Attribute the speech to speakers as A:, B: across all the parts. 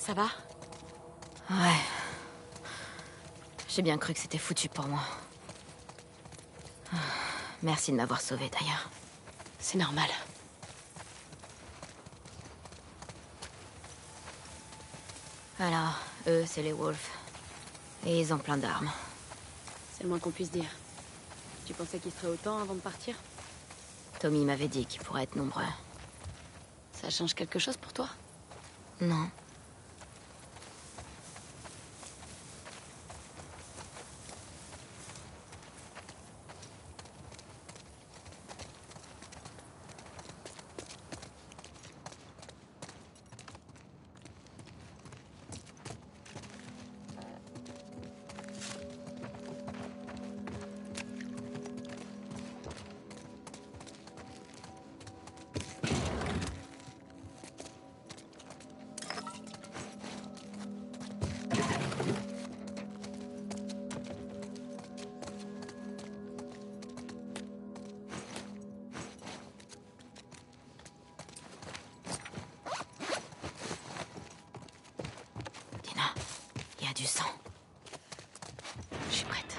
A: Ça va?
B: Ouais. J'ai bien cru que c'était foutu pour moi. Merci de m'avoir sauvée, d'ailleurs.
A: C'est normal.
B: Alors, eux, c'est les Wolves. Et ils ont plein d'armes.
A: C'est le moins qu'on puisse dire. Tu pensais qu'ils seraient autant avant de partir?
B: Tommy m'avait dit qu'ils pourraient être nombreux.
A: Ça change quelque chose pour toi?
B: Non. Dina, il y a du sang.
A: Je suis prête.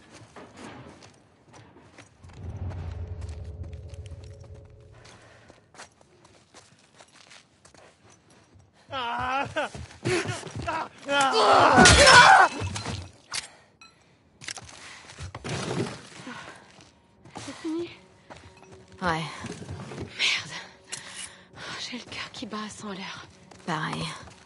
A: C'est fini?
B: Ouais,
A: Merde. J'ai le cœur qui bat sans l'air.
B: pareil.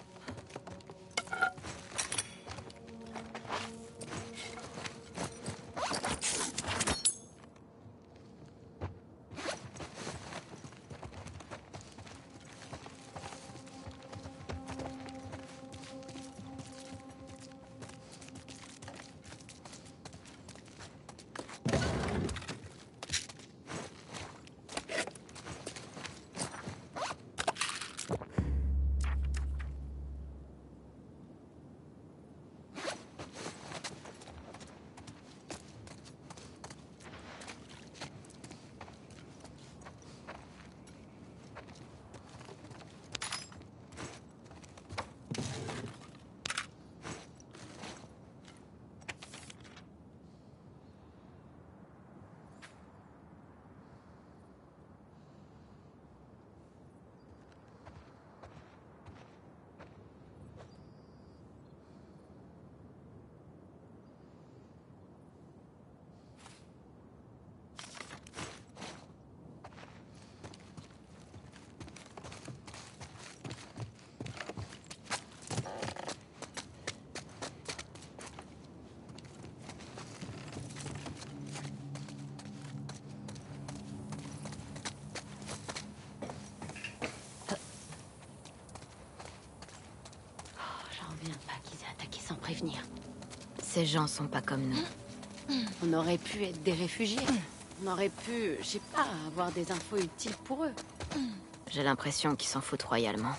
A: J'en reviens pas qu'ils aient attaqué sans prévenir.
B: Ces gens sont pas comme nous.
A: On aurait pu être des réfugiés. On aurait pu, je sais pas, avoir des infos utiles pour eux.
B: J'ai l'impression qu'ils s'en foutent royalement.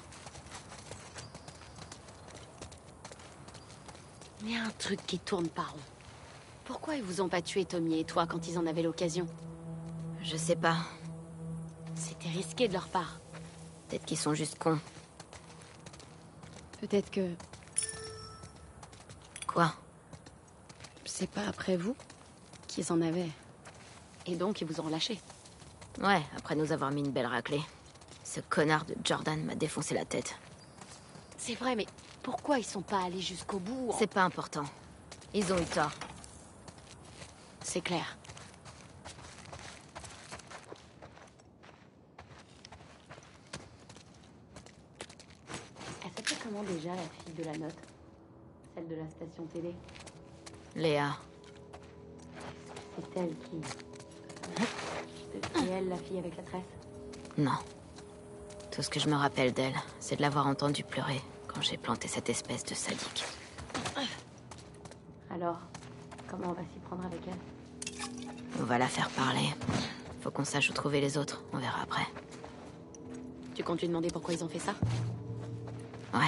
A: Il y a un truc qui tourne pas rond. Pourquoi ils vous ont pas tué, Tommy et toi, quand ils en avaient l'occasion?
B: Je sais pas.
A: C'était risqué de leur part.
B: Peut-être qu'ils sont juste cons.
A: Peut-être que
B: Quoi?
A: c'est pas après vous qu'ils en avaient. Et donc, ils vous ont relâché.
B: Ouais, après nous avoir mis une belle raclée. Ce connard de Jordan m'a défoncé la tête.
A: C'est vrai, mais pourquoi ils sont pas allés jusqu'au bout?
B: C'est pas important. Ils ont eu tort.
A: C'est clair. Elle s'appelait comment déjà, la fille de la note? Celle de la station télé?
B: Léa.
A: C'est elle qui... C'est elle, la fille avec la tresse?
B: Non. Tout ce que je me rappelle d'elle, c'est de l'avoir entendue pleurer quand j'ai planté cette espèce de sadique.
A: Alors, comment on va s'y prendre avec elle?
B: On va la faire parler. Faut qu'on sache où trouver les autres. On verra après.
A: Tu comptes lui demander pourquoi ils ont fait ça?
B: Ouais.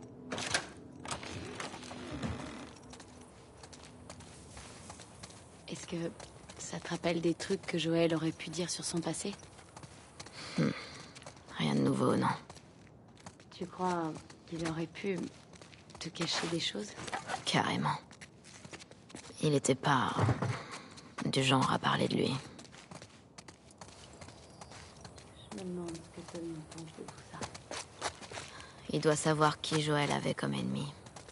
A: Est-ce que ça te rappelle des trucs que Joël aurait pu dire sur son passé?
B: Rien de nouveau, non.
A: Tu crois qu'il aurait pu te cacher des choses?
B: Carrément. Il était pas du genre à parler de lui.
A: Je me demande ce que Tommy pense de tout ça.
B: Il doit savoir qui Joël avait comme ennemi.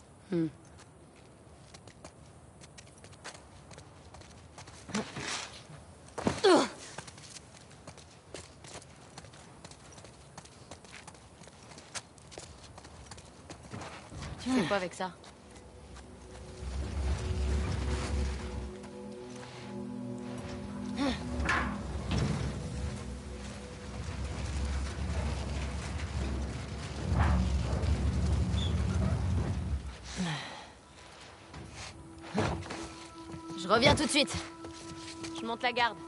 A: Tu fais quoi avec ça?
B: Je reviens tout de suite.
A: Je monte la garde.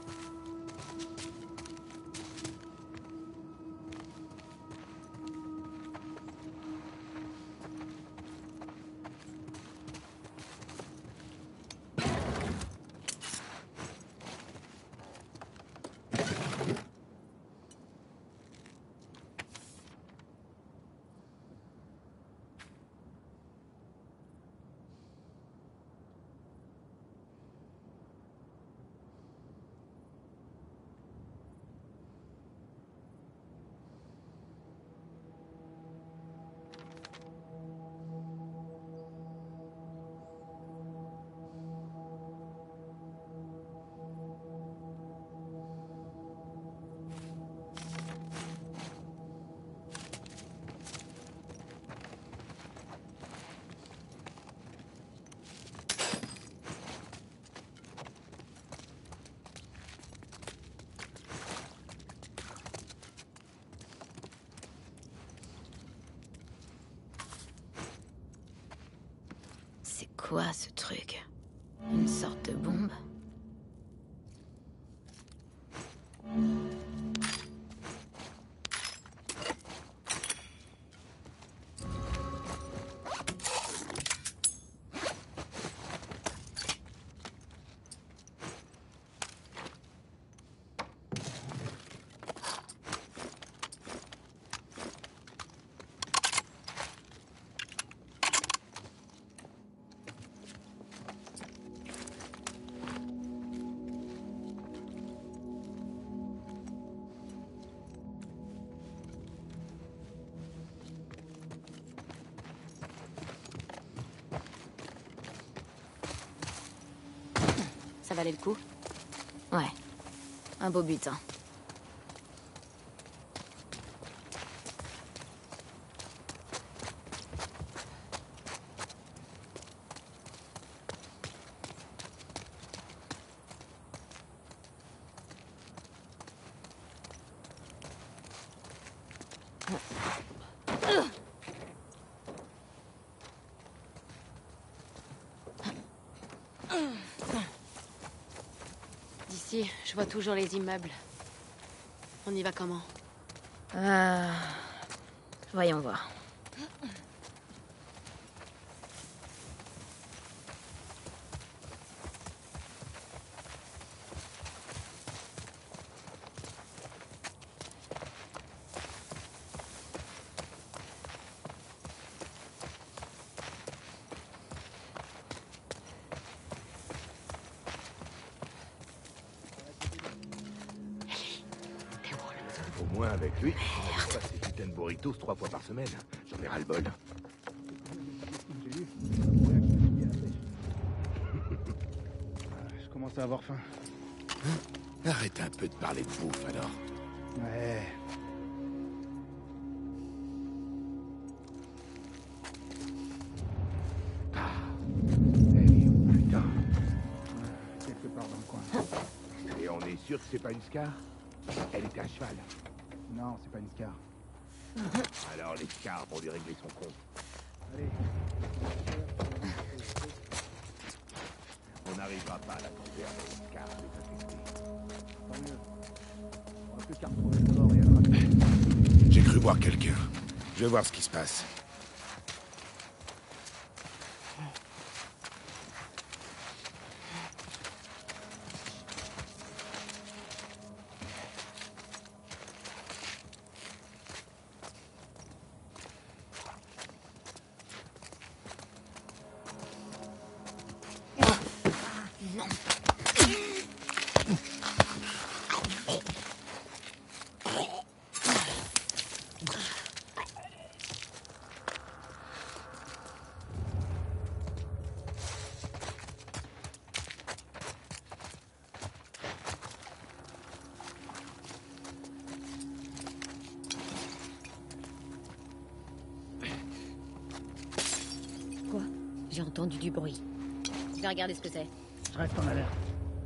B: C'est quoi ce truc? Une sorte de bombe?
A: Ça valait le coup?
B: Ouais. Un beau butin.
A: D'ici, je vois toujours les immeubles. On y va comment?
B: Voyons voir.
C: Au moins avec lui, on a pas ces putains de burritos 3 fois par semaine. J'en ai ras le bol.
D: Je commence à avoir faim.
C: Arrête un peu de parler de bouffe alors.
D: Ouais.
C: Eh putain.
D: Quelque part dans le coin.
C: Et on est sûr que c'est pas une Scar? Elle était à cheval.
D: Non, c'est pas une Scar.
C: Alors les Scars vont lui régler son compte.
D: Allez.
C: On n'arrivera pas à la camper avec une Scar désaffectée.
D: Tant mieux. On va plus qu'à retrouver le corps et à le ramener.
C: J'ai cru voir quelqu'un. Je vais voir ce qui se passe.
B: non. Quoi? J'ai entendu du bruit. Je vais regarder ce que c'est.
D: Je reste en alerte.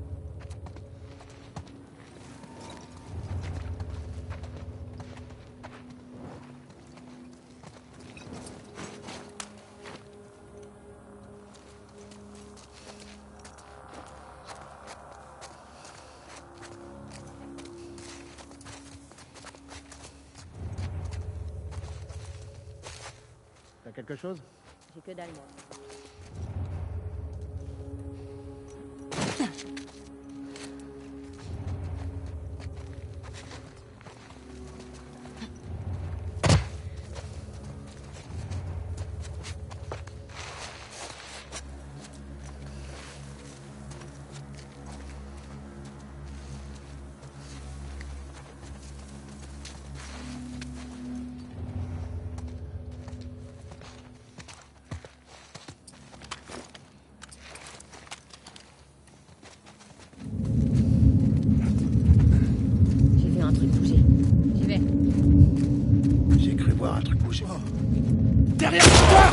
D: T'as quelque chose?
B: J'ai que dalle, moi. J'ai vu un truc bouger. J'y vais.
C: J'ai cru voir un truc bouger. Derrière toi!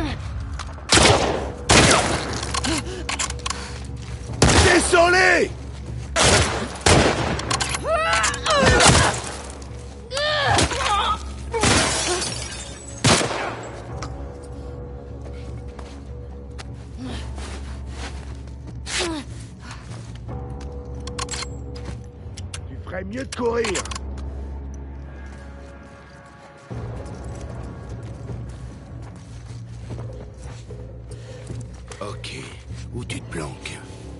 C: Désolé! Tu ferais mieux de courir. Ok, où tu te planques?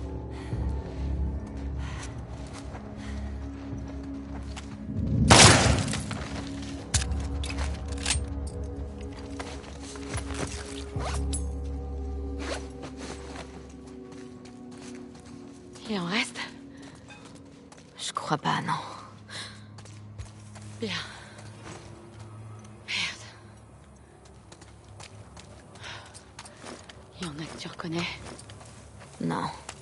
B: Il en reste? Je crois pas, non. Bien. Merde. Il y en a que tu reconnais? Non.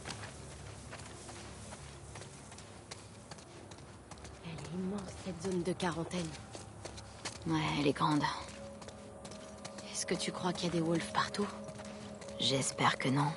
B: Elle est immense, cette zone de quarantaine. Ouais, elle est grande. Est-ce que tu crois qu'il y a des wolves partout? J'espère que non.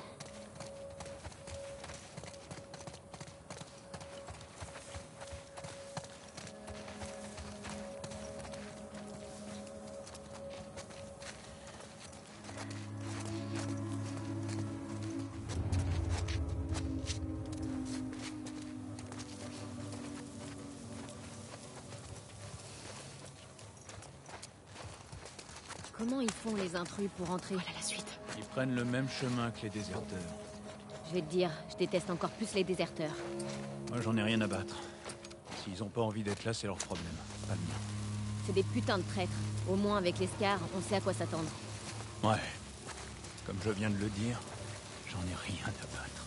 B: Comment ils font les intrus pour entrer à la suite?
E: Ils prennent le même chemin que les déserteurs.
B: Je vais te dire, je déteste encore plus les déserteurs.
E: Moi, j'en ai rien à battre. S'ils ont pas envie d'être là, c'est leur problème, pas le mien.
B: C'est des putains de traîtres. Au moins, avec les Scars, on sait à quoi s'attendre.
E: Ouais. Comme je viens de le dire, j'en ai rien à battre.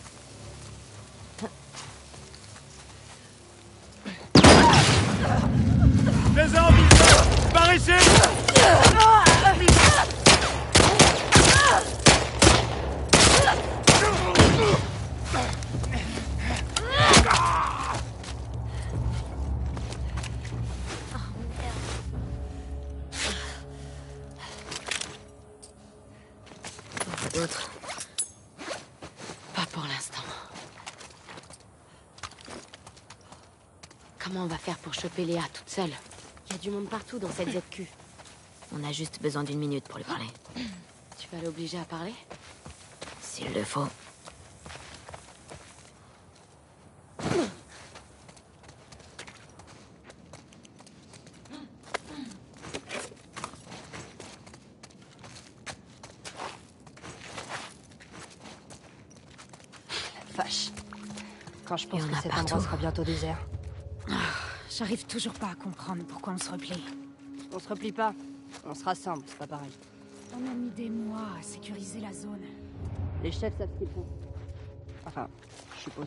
E: Les hommes, par ici!
B: D'autres? Pas pour l'instant. Comment on va faire pour choper Léa toute seule? Il y a du monde partout dans cette ZQ. On a juste besoin d'une minute pour lui parler. Tu vas l'obliger à parler? S'il le faut.
F: Vache. Quand je pense
B: Il y en
F: que
B: a
F: cet
B: partout.
F: endroit sera bientôt désert.
G: J'arrive toujours pas à comprendre pourquoi on se replie.
F: On se replie pas. On se rassemble, c'est pas pareil.
G: On a mis des mois à sécuriser la zone.
F: Les chefs savent ce qu'ils font. Enfin, je suppose.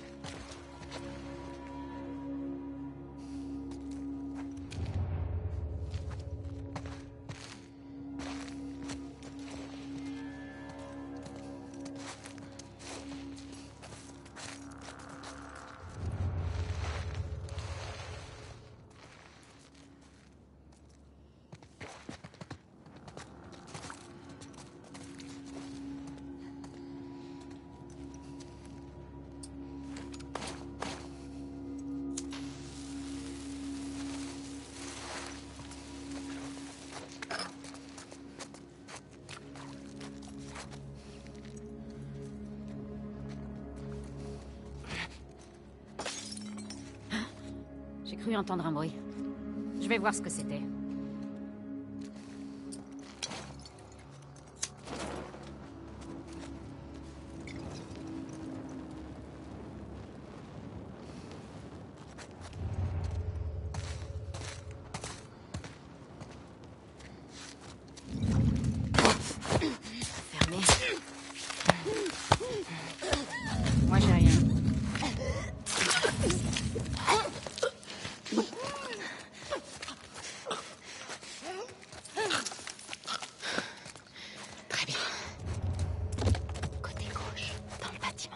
G: J'ai cru entendre un bruit. Je vais voir ce que c'était.
B: Fermé.
G: Moi, j'ai rien.
B: Très bien. Côté gauche, dans le bâtiment.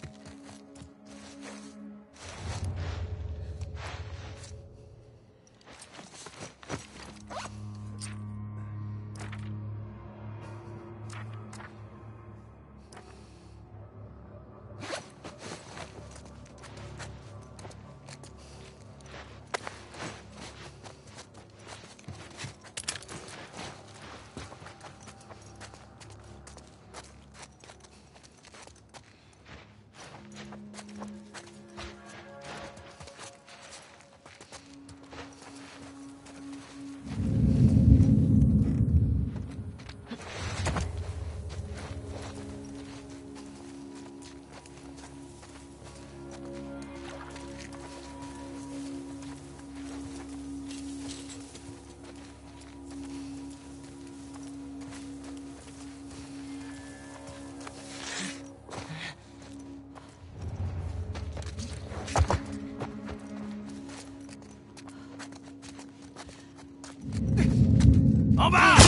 E: En bas!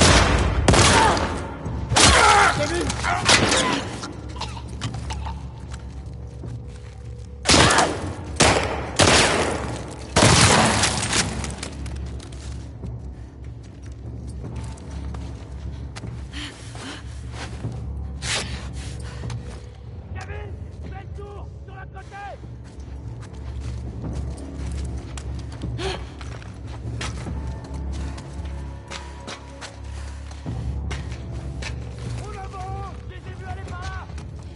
D: Kevin, fais le tour sur l'autre côté. En avant, je les ai vus aller par là.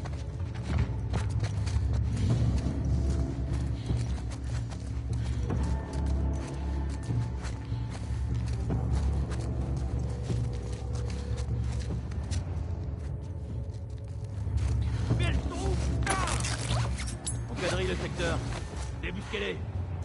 D: Fais le trou.
E: On quadrille le secteur.
D: Débusquez-les.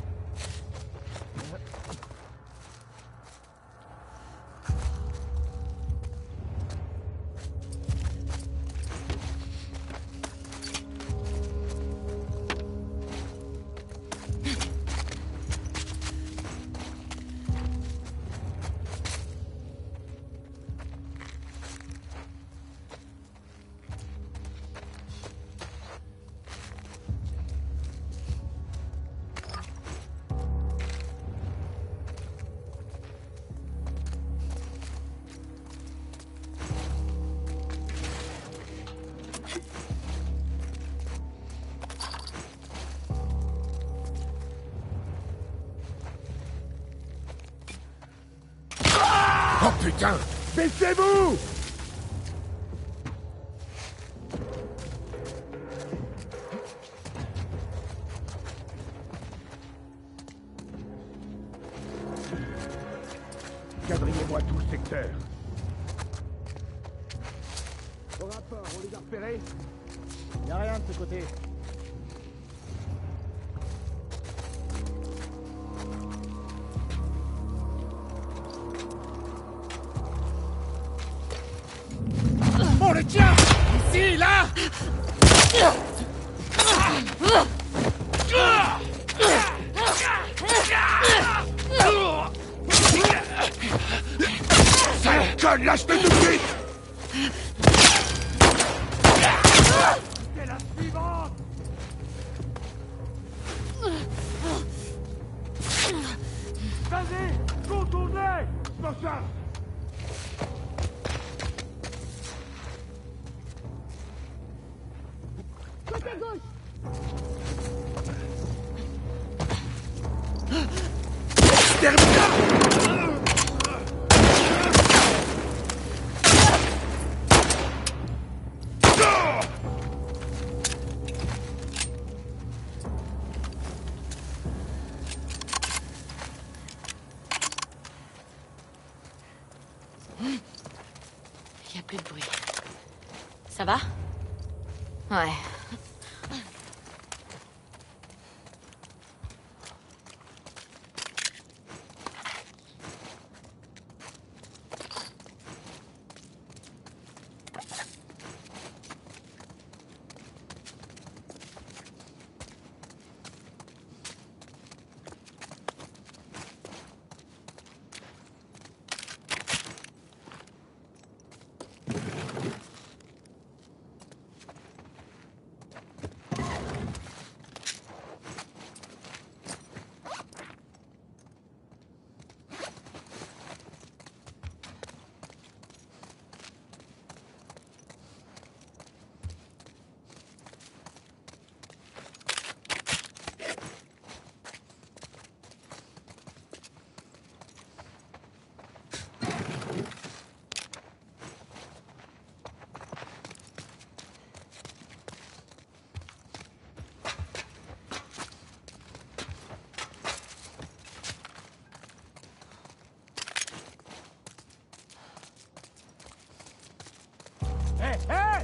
C: Oh putain! Baissez-vous! Quadrillez-moi tout le secteur. Au rapport, on les a repérés?
D: Y a rien de ce côté.
C: On le tient! Ici, là!
F: Côté gauche.
B: Y a plus de bruit. Ça va? Ouais.
D: Hé, hé!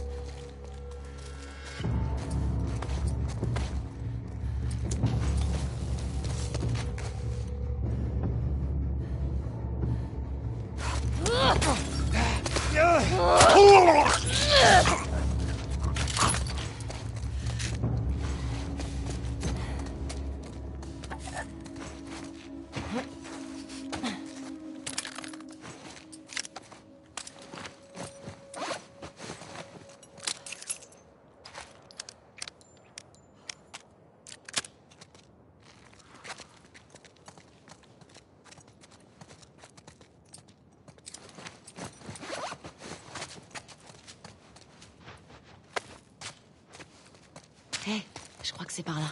B: Hé, je crois que c'est par là.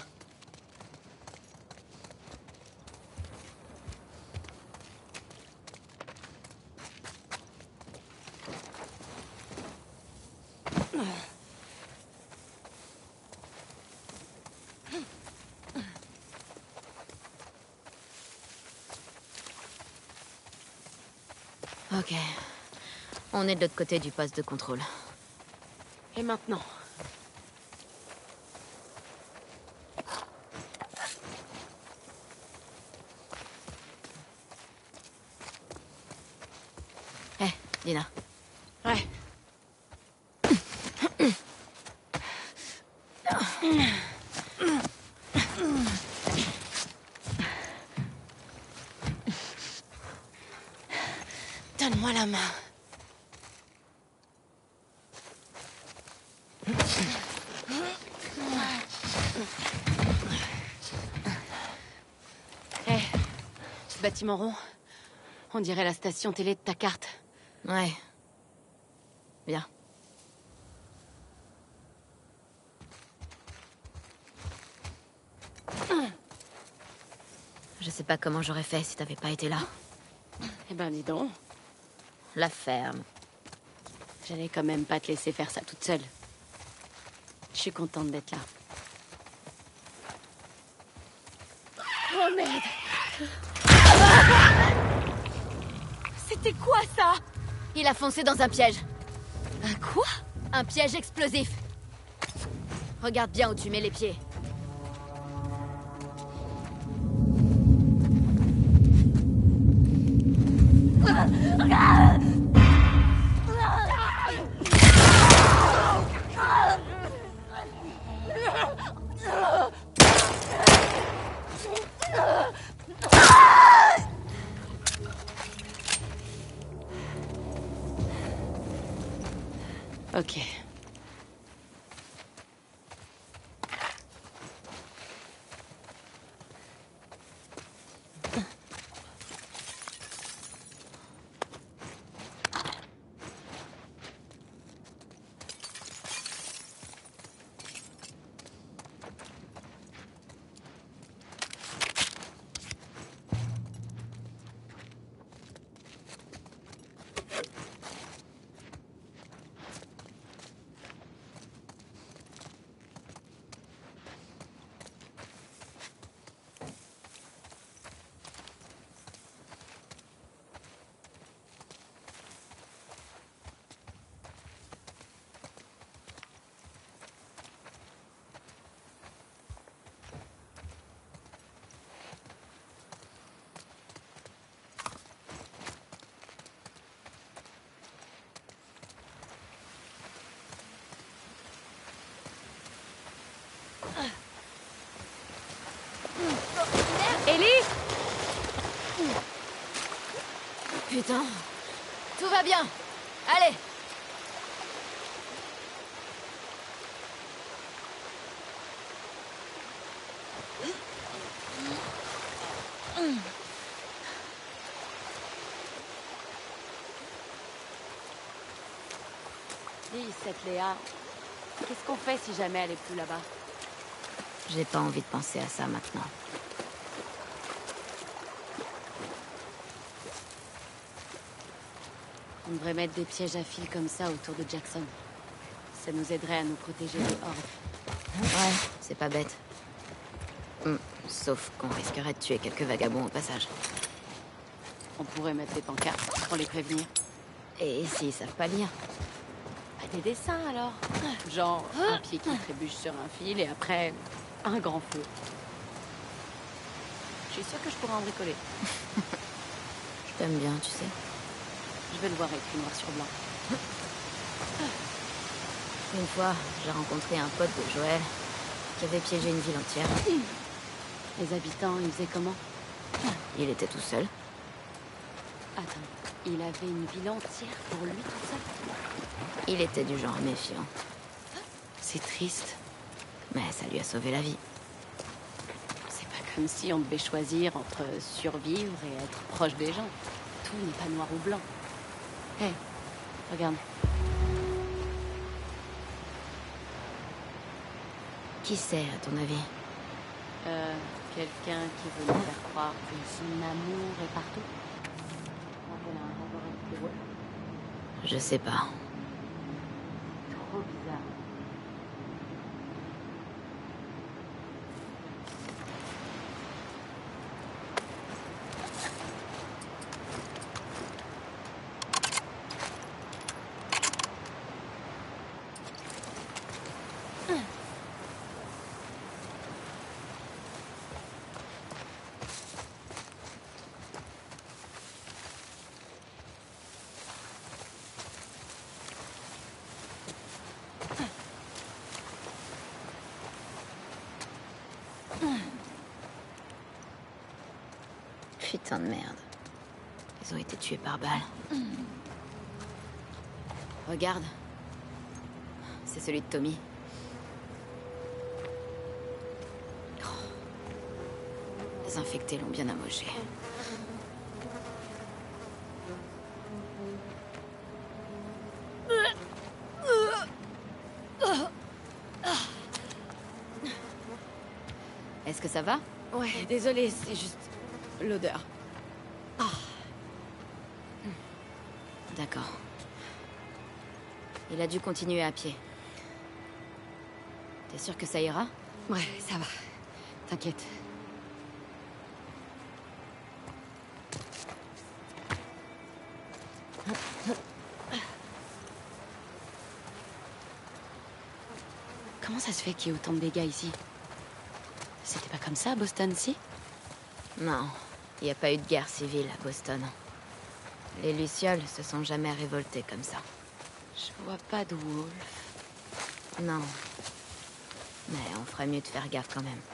B: Ok. On est de l'autre côté du poste de contrôle. Et maintenant? Hé, Dina. Ouais. Donne-moi la main. Hé, ce bâtiment rond, on dirait la station télé de ta carte. Ouais. Bien. Je sais pas comment j'aurais fait si t'avais pas été là.
F: Eh ben, dis donc.
B: La ferme.
F: J'allais quand même pas te laisser faire ça toute seule. Je suis contente d'être là. Oh merde! C'était quoi ça?
B: Il a foncé dans un piège.
F: Un quoi?
B: Un piège explosif. Regarde bien où tu mets les pieds.
F: Ok.
B: Ellie! Putain, tout va bien. Allez!
F: Dis, cette Léa, qu'est-ce qu'on fait si jamais elle est plus là-bas?
B: J'ai pas envie de penser à ça maintenant.
F: On devrait mettre des pièges à fil comme ça autour de Jackson. Ça nous aiderait à nous protéger des hordes.
B: Ouais, c'est pas bête. Sauf qu'on risquerait de tuer quelques vagabonds au passage.
F: On pourrait mettre des pancartes pour les prévenir.
B: Et s'ils savent pas lire?
F: Bah, des dessins alors. Genre un pied qui trébuche sur un fil et après un grand feu. Je suis sûre que je pourrais en bricoler.
B: Je t'aime bien, tu sais.
F: Je vais le voir écrit noir sur blanc.
B: Une fois, j'ai rencontré un pote de Joël qui avait piégé une ville entière.
F: Les habitants, ils faisaient comment?
B: Il était tout seul.
F: Attends, il avait une ville entière pour lui tout seul?
B: Il était du genre méfiant.
F: C'est triste.
B: Mais ça lui a sauvé la vie.
F: C'est pas comme si on devait choisir entre survivre et être proche des gens. Tout n'est pas noir ou blanc. Hé, regarde.
B: Qui c'est, à ton avis?
F: Quelqu'un qui veut nous faire croire que son amour est partout. Elle a un rapport avec les Wolves.
B: Je sais pas.
F: Trop bizarre.
B: Putain de merde. Ils ont été tués par balle. Regarde. C'est celui de Tommy. Oh. Les infectés l'ont bien amoché. Est-ce que ça va?
F: Ouais, désolée, c'est juste l'odeur.
B: D'accord. Il a dû continuer à pied. T'es sûr que ça ira?
F: Ouais, ça va. T'inquiète. Comment ça se fait qu'il y ait autant de dégâts ici? C'était pas comme ça à Boston, si?
B: Non, il n'y a pas eu de guerre civile à Boston. Les Lucioles se sont jamais révoltés comme ça.
F: Je vois pas de wolf.
B: Non. Mais on ferait mieux de faire gaffe quand même.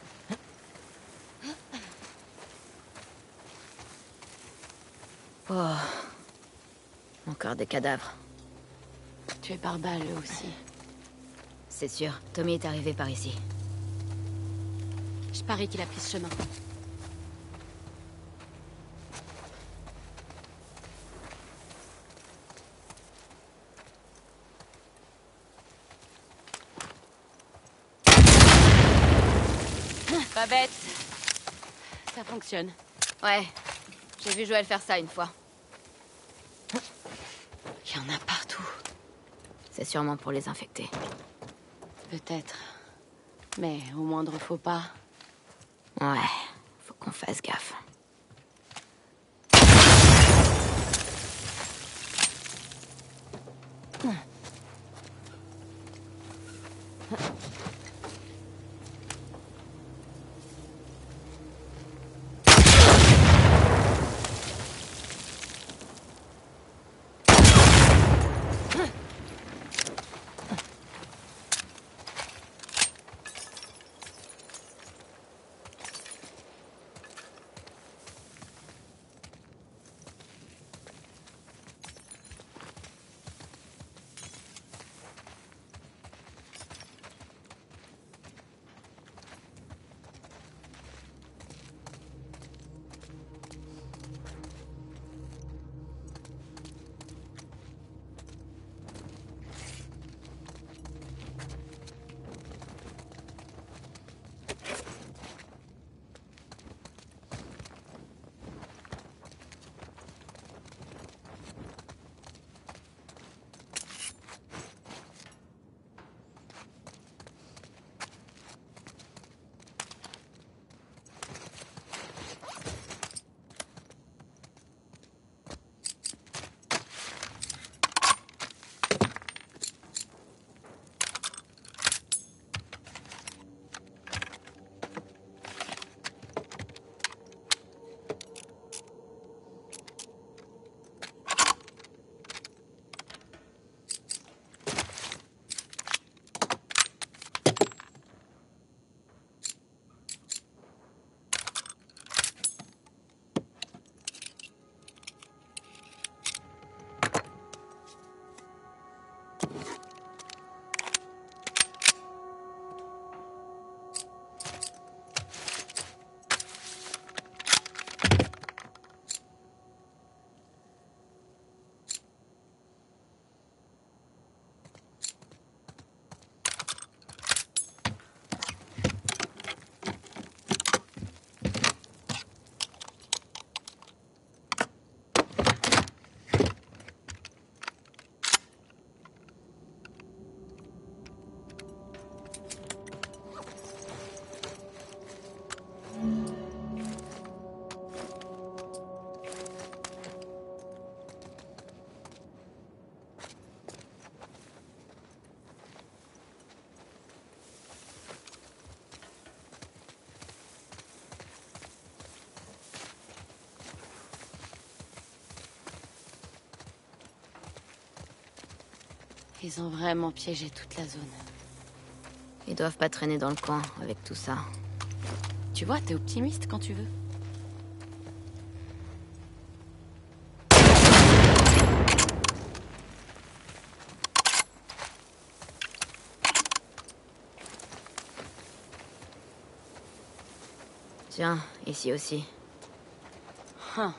B: Oh. Encore des cadavres.
F: Tués par balle, eux aussi.
B: C'est sûr, Tommy est arrivé par ici.
F: Je parie qu'il a pris ce chemin. Pas bête. Ça fonctionne.
B: Ouais, j'ai vu Joël faire ça une fois.
F: Il y en a partout.
B: C'est sûrement pour les infecter.
F: Peut-être. Mais au moindre faux pas.
B: Ouais, faut qu'on fasse gaffe.
F: Ils ont vraiment piégé toute la zone.
B: Ils doivent pas traîner dans le coin avec tout ça.
F: Tu vois, t'es optimiste quand tu veux.
B: Tiens, ici aussi.
F: Hein.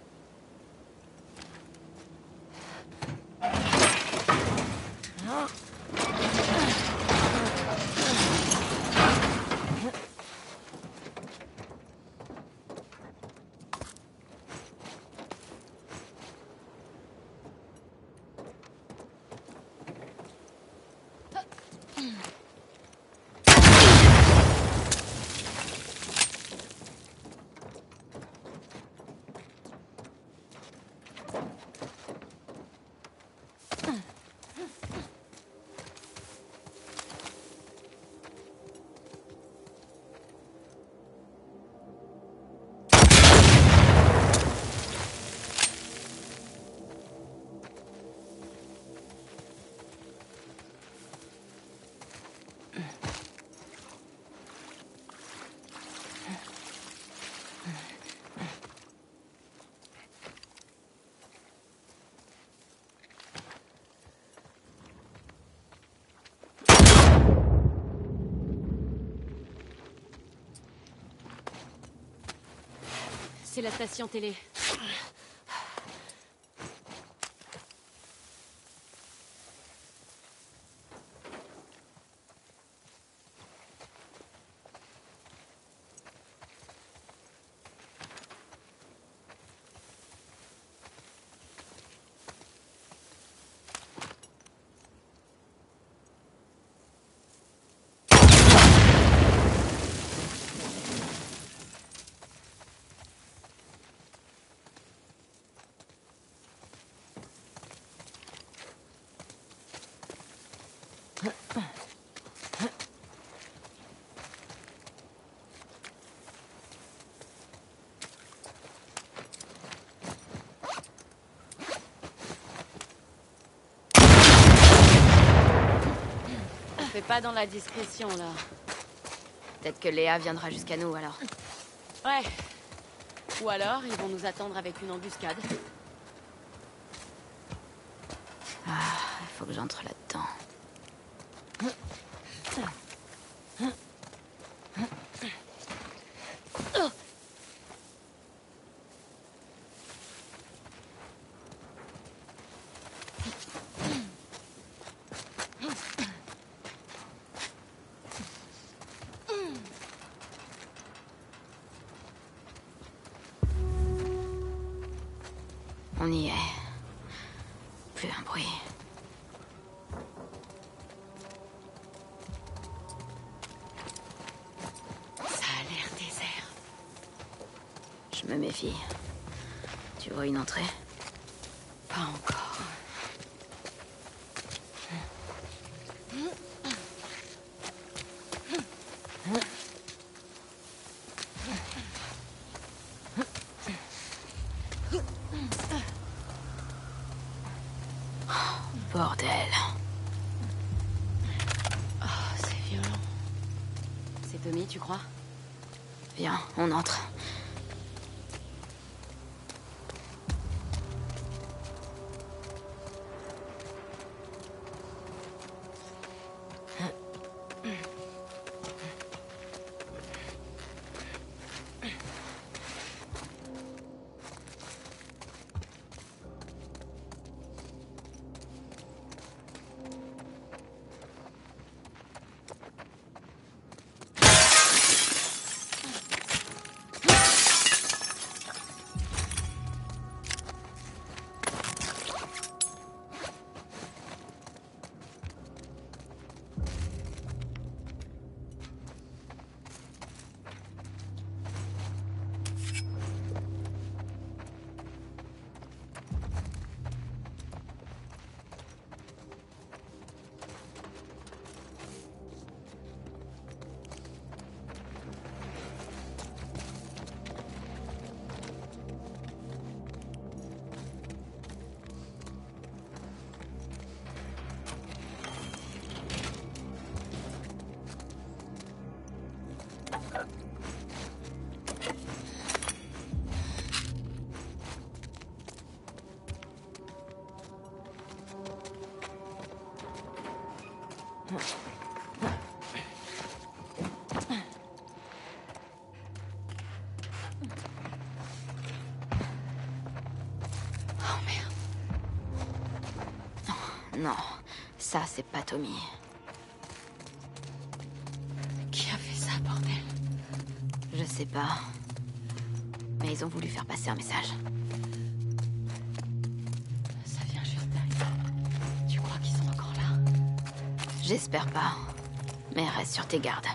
F: C'est la station télé. Fais pas dans la discrétion, là.
B: Peut-être que Léa viendra jusqu'à nous, alors.
F: Ouais. Ou alors, ils vont nous attendre avec une embuscade.
B: Ah, il faut que j'entre là-dedans. On y est. Plus un bruit.
F: Ça a l'air désert.
B: Je me méfie. Tu vois une entrée?
F: Pas encore.
B: Bordel.
F: Oh, c'est violent. C'est Tommy, tu crois?
B: Viens, on entre. Non, ça c'est pas Tommy.
F: Qui a fait ça, bordel?
B: Je sais pas. Mais ils ont voulu faire passer un message.
F: Ça vient juste d'arriver. Tu crois qu'ils sont encore là?
B: J'espère pas. Mais reste sur tes gardes.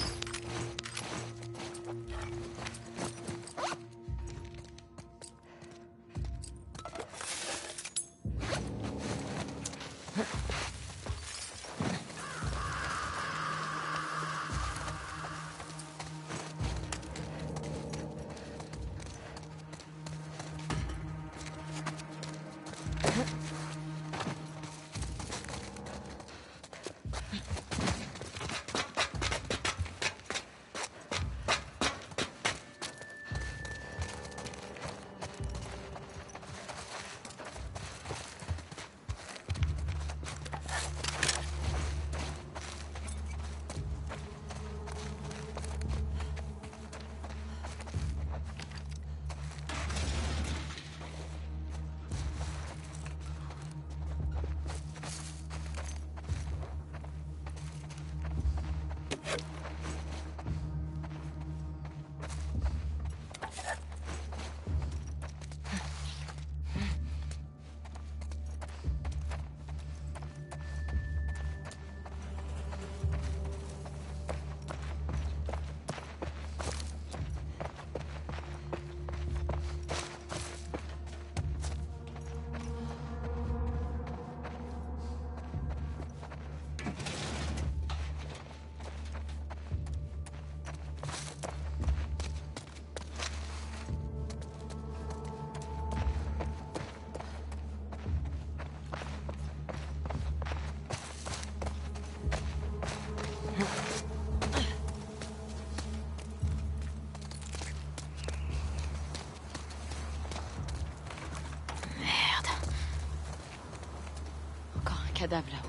F: Cadavre là-haut.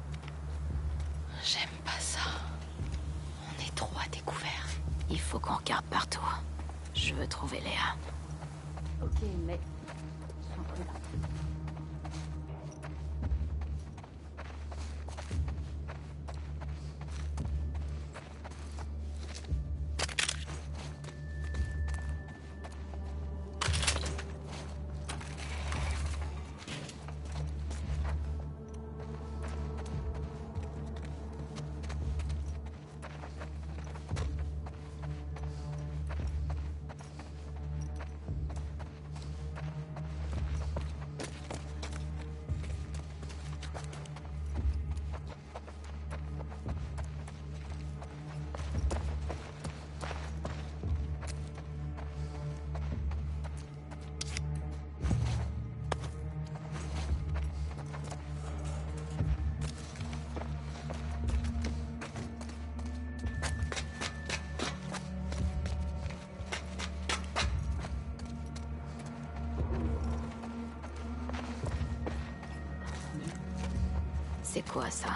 F: J'aime pas ça. On est trop à découvert.
B: Il faut qu'on regarde partout. Je veux trouver Léa.
A: Ok, mais... ils sont plus là.
B: C'est quoi ça?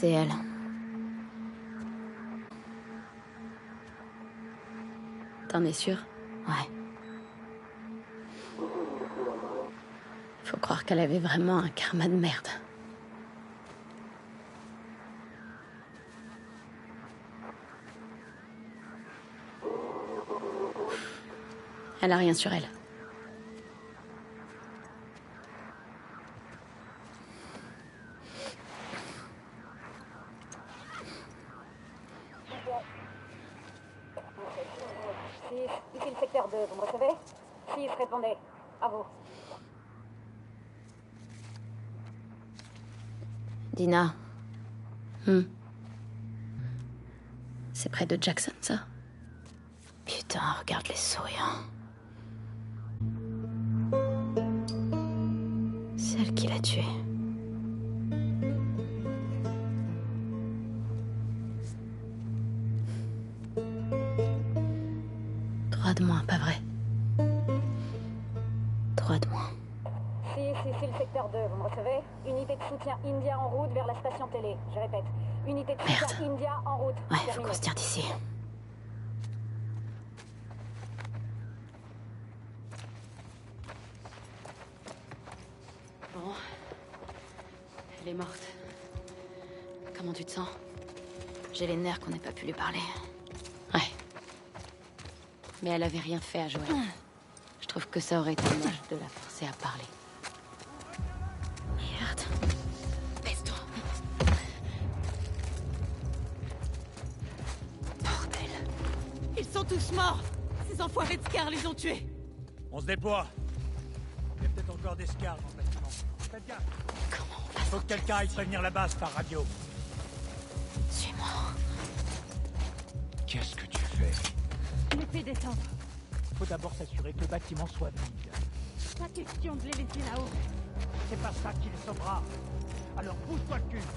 B: C'est elle.
F: T'en es sûr?
B: Ouais.
F: Faut croire qu'elle avait vraiment un karma de merde. Elle a rien sur elle.
H: Ici le secteur 2, vous me recevez? 6, répondez. À vous.
B: Dina.
F: C'est près de Jackson, ça?
B: Putain, regarde les souriants. C'est elle qui l'a tué.
F: Droit de moi, pas vrai?
B: Droit de moi.
H: Ici le secteur 2, vous me recevez? Unité de soutien India en route vers la station télé. Je répète. Unité de soutien India en route.
B: Ouais, faut
H: Terminé.
B: qu'on se tire d'ici.
F: Bon. Elle est morte. Comment tu te sens?
B: J'ai les nerfs qu'on n'ait pas pu lui parler.
F: Ouais. Mais elle avait rien fait à Joël. Je trouve que ça aurait été moche de la forcer à parler.
B: Merde. Baisse-toi. Bordel.
I: Ils sont tous morts. Ces enfoirés de Scar les ont tués.
E: On se déploie. Il y a peut-être encore des scars dans le bâtiment. Faites gaffe.
B: Comment on va
E: Faut que quelqu'un aille prévenir la base par radio.
B: Suis-moi.
E: Qu'est-ce que tu fais?
I: Je les fais descendre.
D: Faut d'abord s'assurer que le bâtiment soit vide.
I: Pas question de les laisser là-haut.
D: C'est pas ça qui les sauvera. Alors bouge-toi le cul.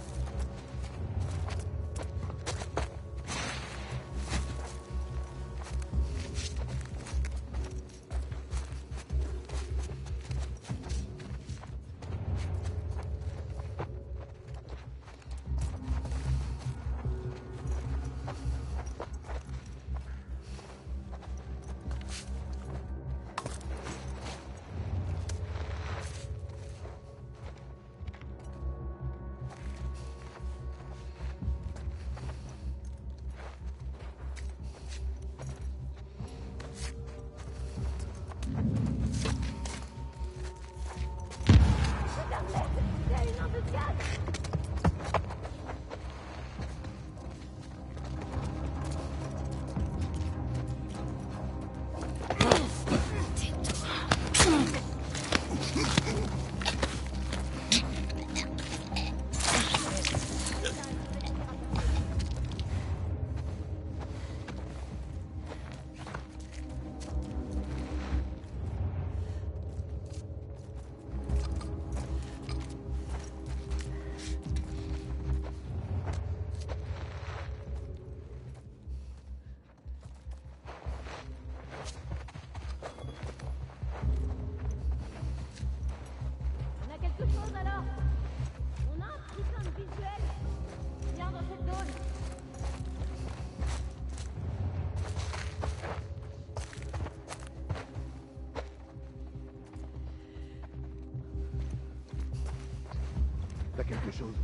C: T'as quelque chose?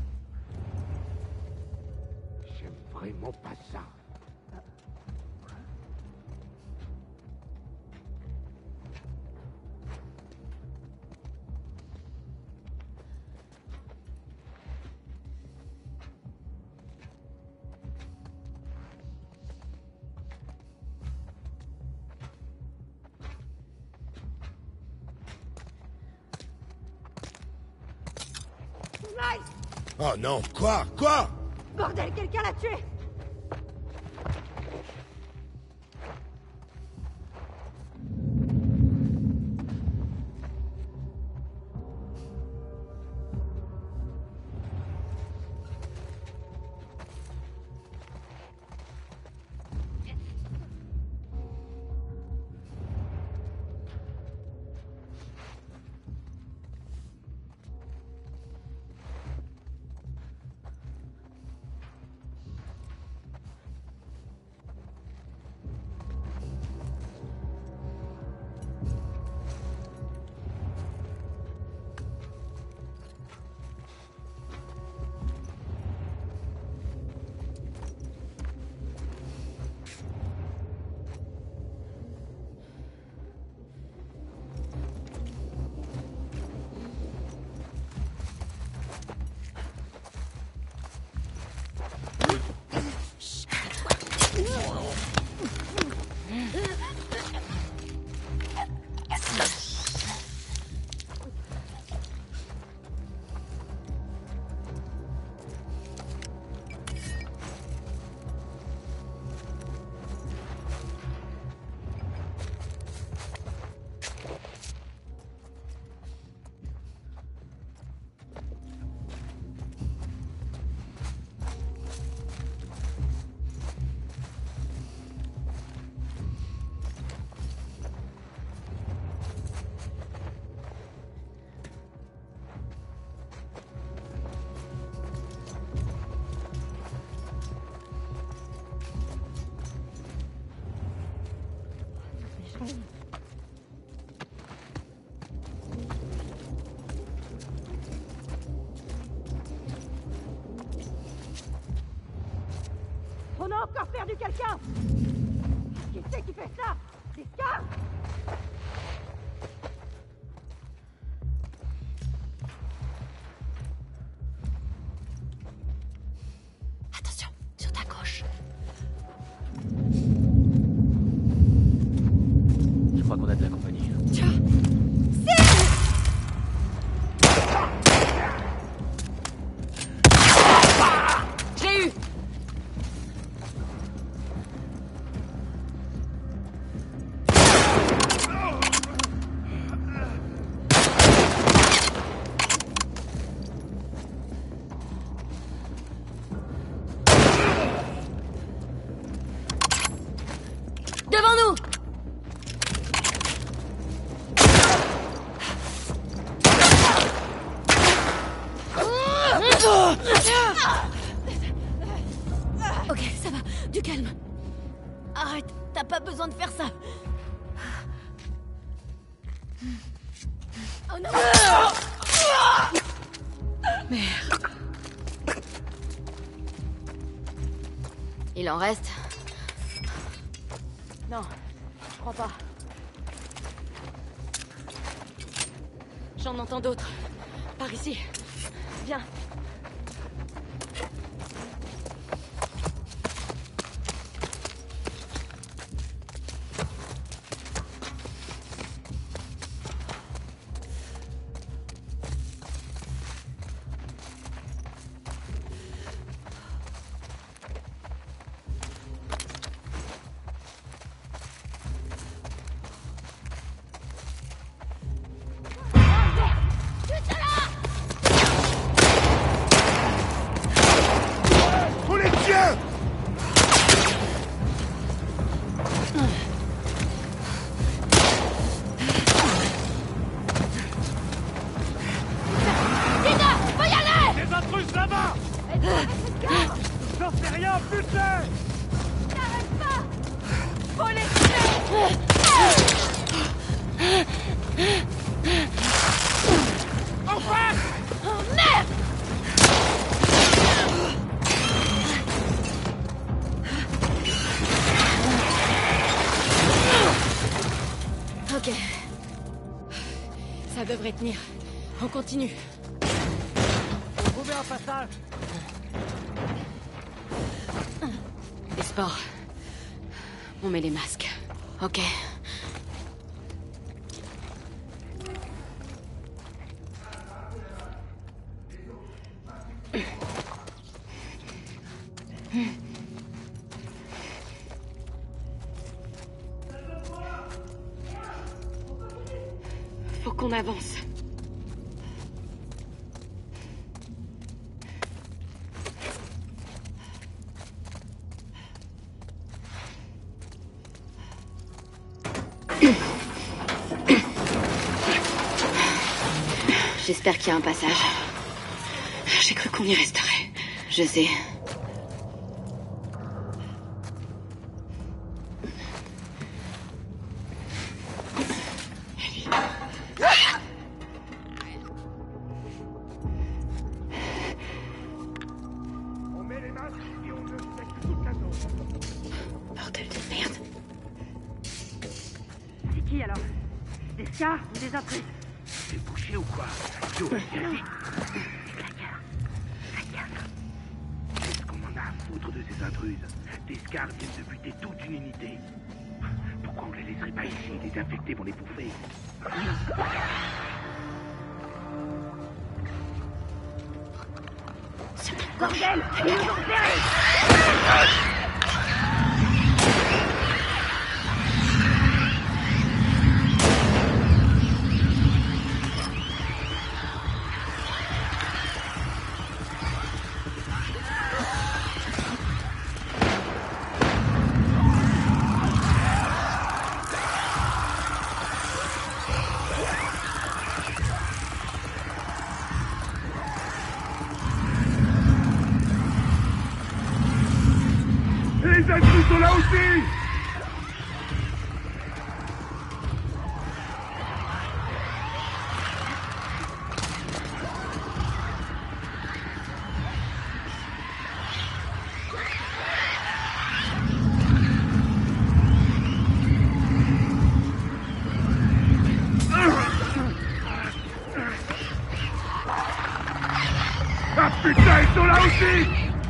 C: J'aime vraiment pas ça.
J: Oh non, quoi? Quoi?
I: Bordel, quelqu'un l'a tué. On a encore perdu quelqu'un! Qui c'est qui fait ça? Iska?
B: Attention, sur ta gauche.
E: Je crois qu'on a de la compagnie.
B: Je l'ai eu! Devant nous! Ok, ça va. Du calme. Arrête, t'as pas besoin de faire ça. Oh non! Merde. Il en reste? Non, je crois pas. J'en entends d'autres. Par ici. Viens.
C: Tous les tiens!
B: Tina, faut y aller!
D: Des intrus là-bas! J'en sais rien, putain!
B: T'arrêtes pas! Faut les tuer!
D: Enfin!
B: Oh merde! Ok. Ça devrait tenir. On continue.
D: Trouvez un passage!
F: Les sports. On met les masques.
B: Ok.
F: Faut qu'on avance. J'espère qu'il y a un passage. J'ai cru qu'on y resterait. Je sais.
D: On met les masques et on ne fait que toute la zone.
F: Bordel de merde.
I: C'est qui alors? Des scars ou des intrus?
C: T'es bouché ou quoi? Joe, viens vite.
I: La gueule.
C: Qu'est-ce qu'on en a? foutre de ces intruses? Des scars viennent de buter toute une unité. Pourquoi on les laisserait pas ici? Les infectés vont les bouffer.
I: Bordel! Ils nous ont repérés!
C: Les intrus sont là aussi! Ah putain, ils sont là aussi!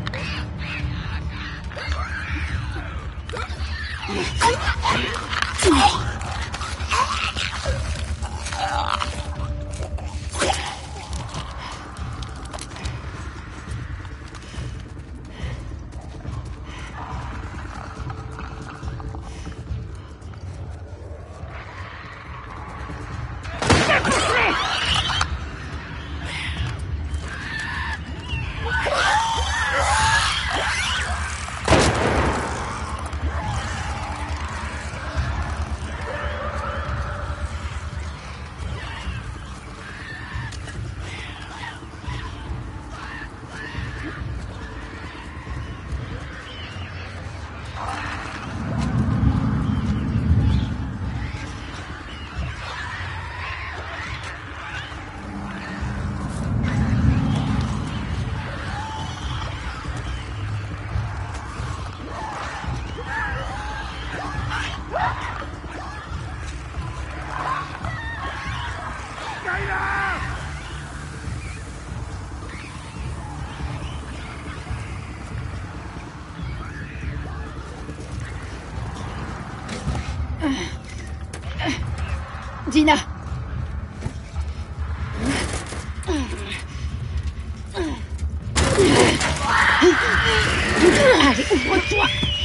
B: Dina! Allez, ouvre-toi!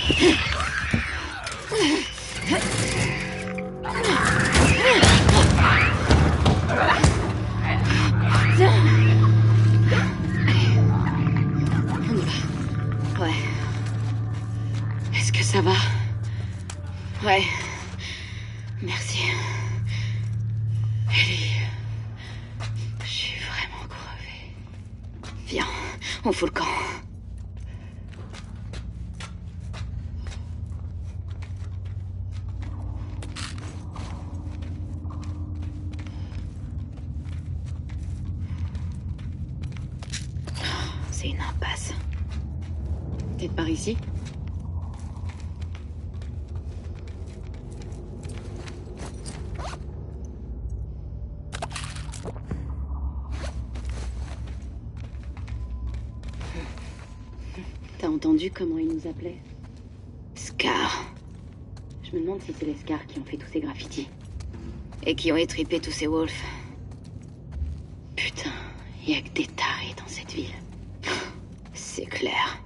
B: On y va. Ouais. Est-ce que ça va? Ouais. Merci. Ellie. Je suis vraiment crevée. Viens, on fout le camp. C'est une impasse. Peut-être par ici? T'as entendu comment ils nous appelaient? Scar. Je me demande si c'est les Scars qui ont fait tous ces graffitis. Et qui ont étripé tous ces wolves. Putain, y a que des tarés dans cette ville. C'est clair.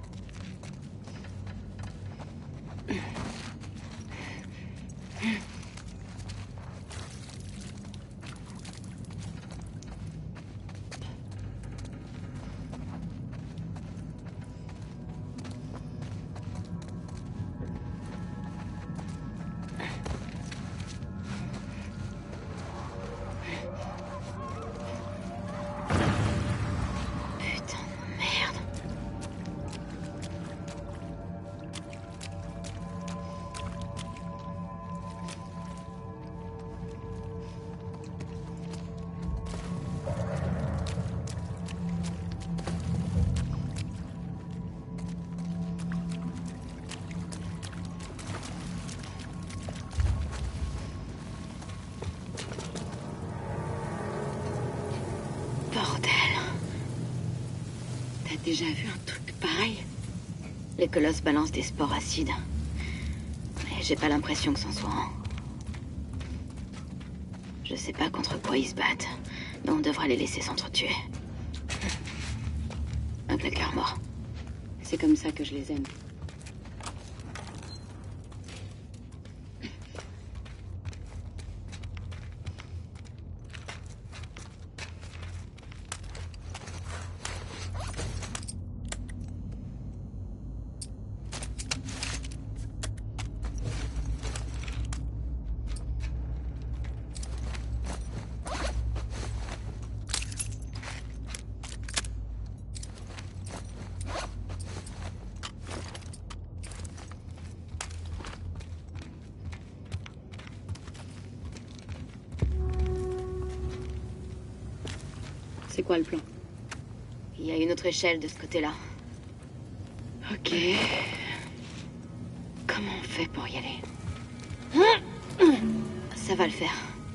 B: Bordel. T'as déjà vu un truc pareil? Les colosses balancent des spores acides. Et j'ai pas l'impression que c'en soit un. Je sais pas contre quoi ils se battent, mais on devrait les laisser s'entretuer. Un claqueur mort.
F: C'est comme ça que je les aime. C'est quoi le plan?
B: Il y a une autre échelle de ce côté-là.
F: Ok. Comment on fait pour y aller?
B: Ça va le faire.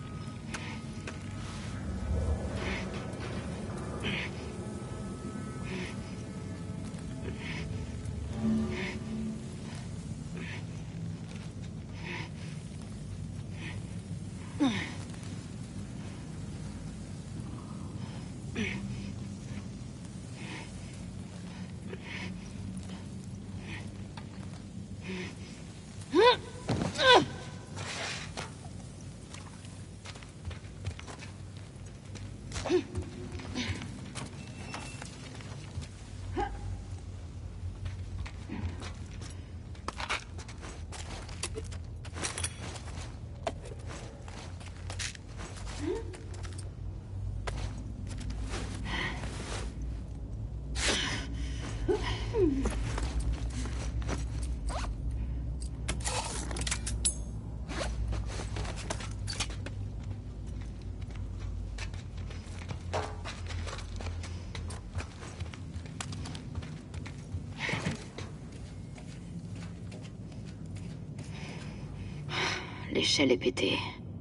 B: L'échelle est pétée.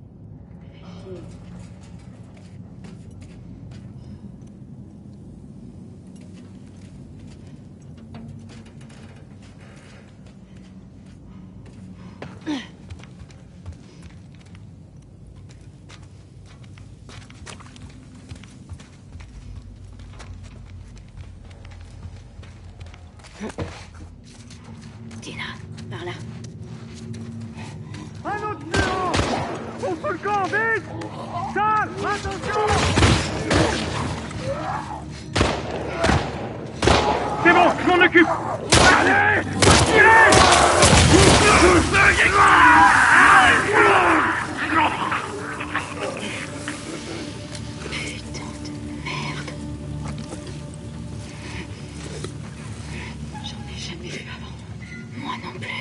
B: Dina, par là.
D: Un autre géant! On fout le camp, vite! Sale! Attention! C'est bon, je m'en occupe! Allez! Tirez!
B: Putain de merde.
F: J'en ai jamais vu avant.
B: Moi non plus.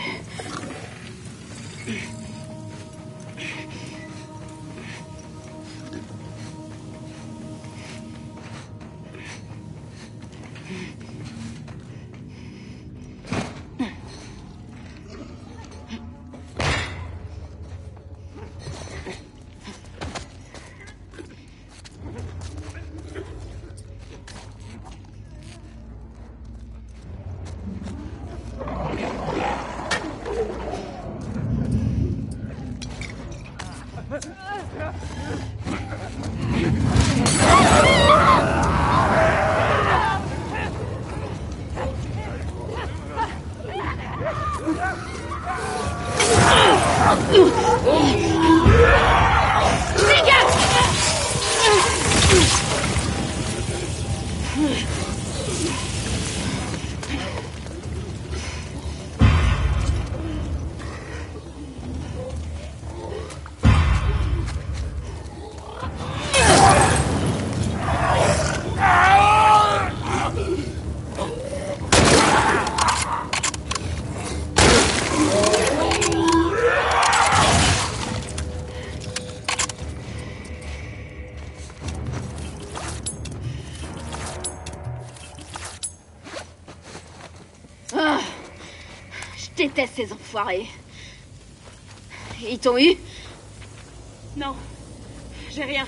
B: Je déteste ces enfoirés. Ils t'ont eu?
F: Non, j'ai rien.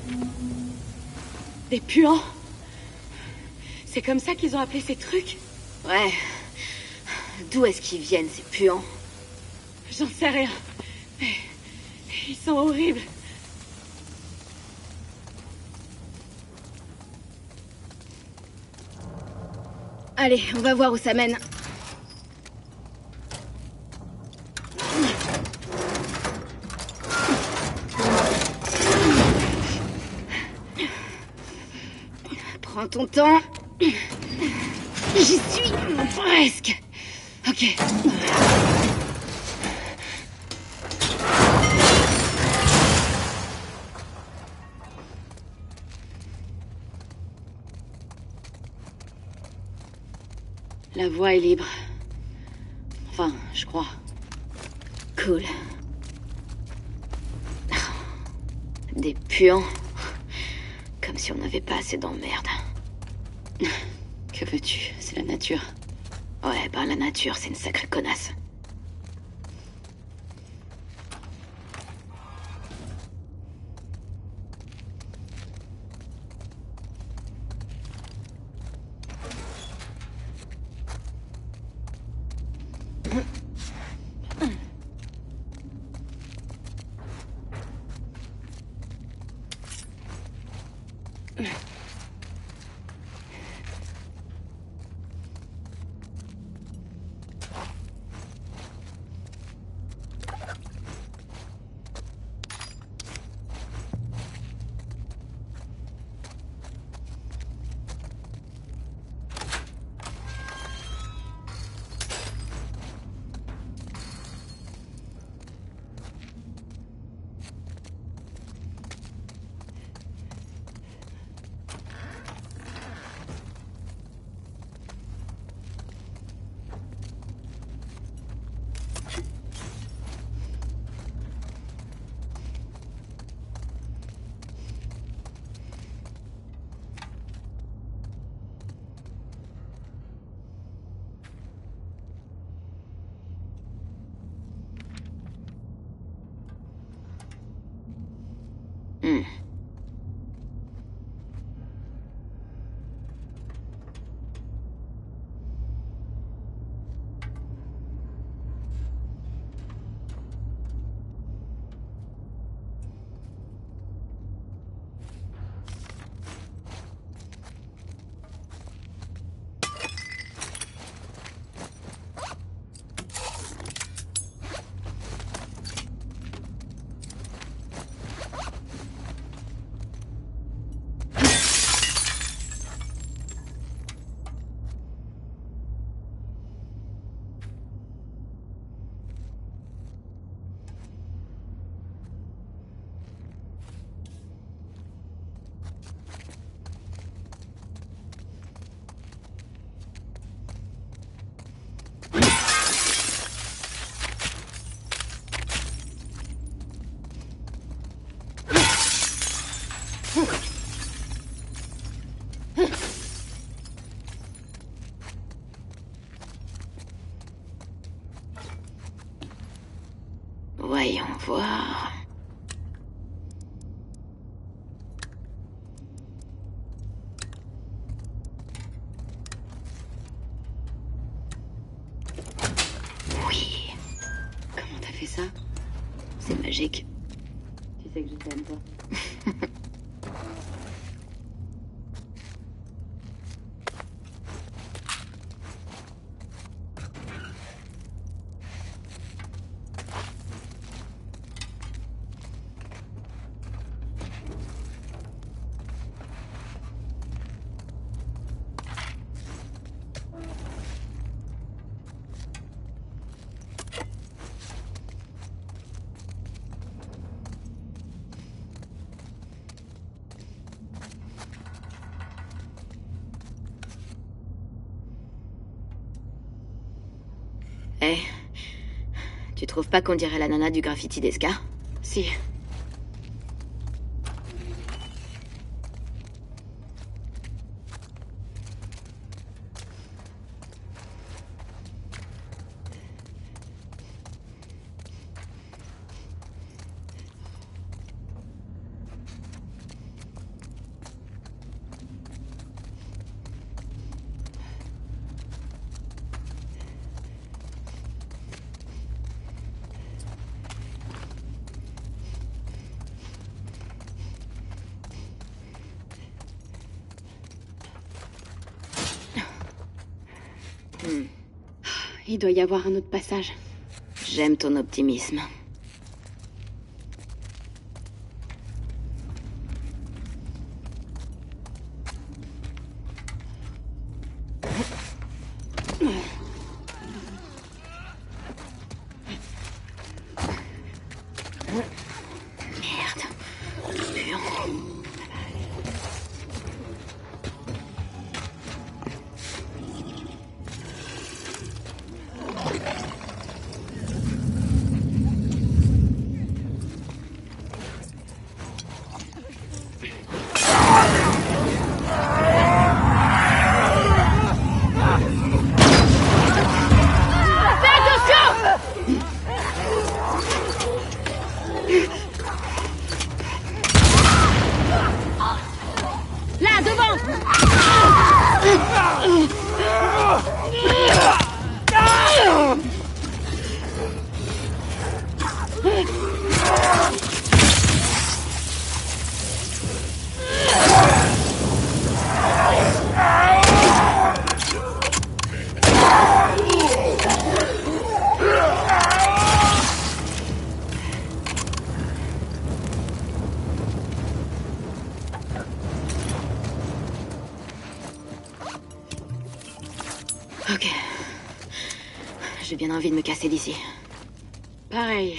F: Des puants? C'est comme ça qu'ils ont appelé ces trucs?
B: Ouais. D'où est-ce qu'ils viennent, ces puants?
F: J'en sais rien. Mais ils sont horribles.
B: Allez, on va voir où ça mène. Prends ton temps. J'y suis presque. Ok. La voie est libre. Enfin, je crois. Cool. Des puants. Comme si on n'avait pas assez d'emmerde. Que veux-tu? C'est la nature. Ouais, ben la nature, c'est une sacrée connasse. Voyons voir. Oui. Comment t'as fait ça? C'est magique.
F: Tu sais que je t'aime, toi.
B: Eh, tu trouves pas qu'on dirait la nana du graffiti d'Esca?
F: Si.
B: Il doit y avoir un autre passage. J'aime ton optimisme. Merde. Puant.
G: Là, devant!
B: Ok. J'ai bien envie de me casser d'ici. Pareil.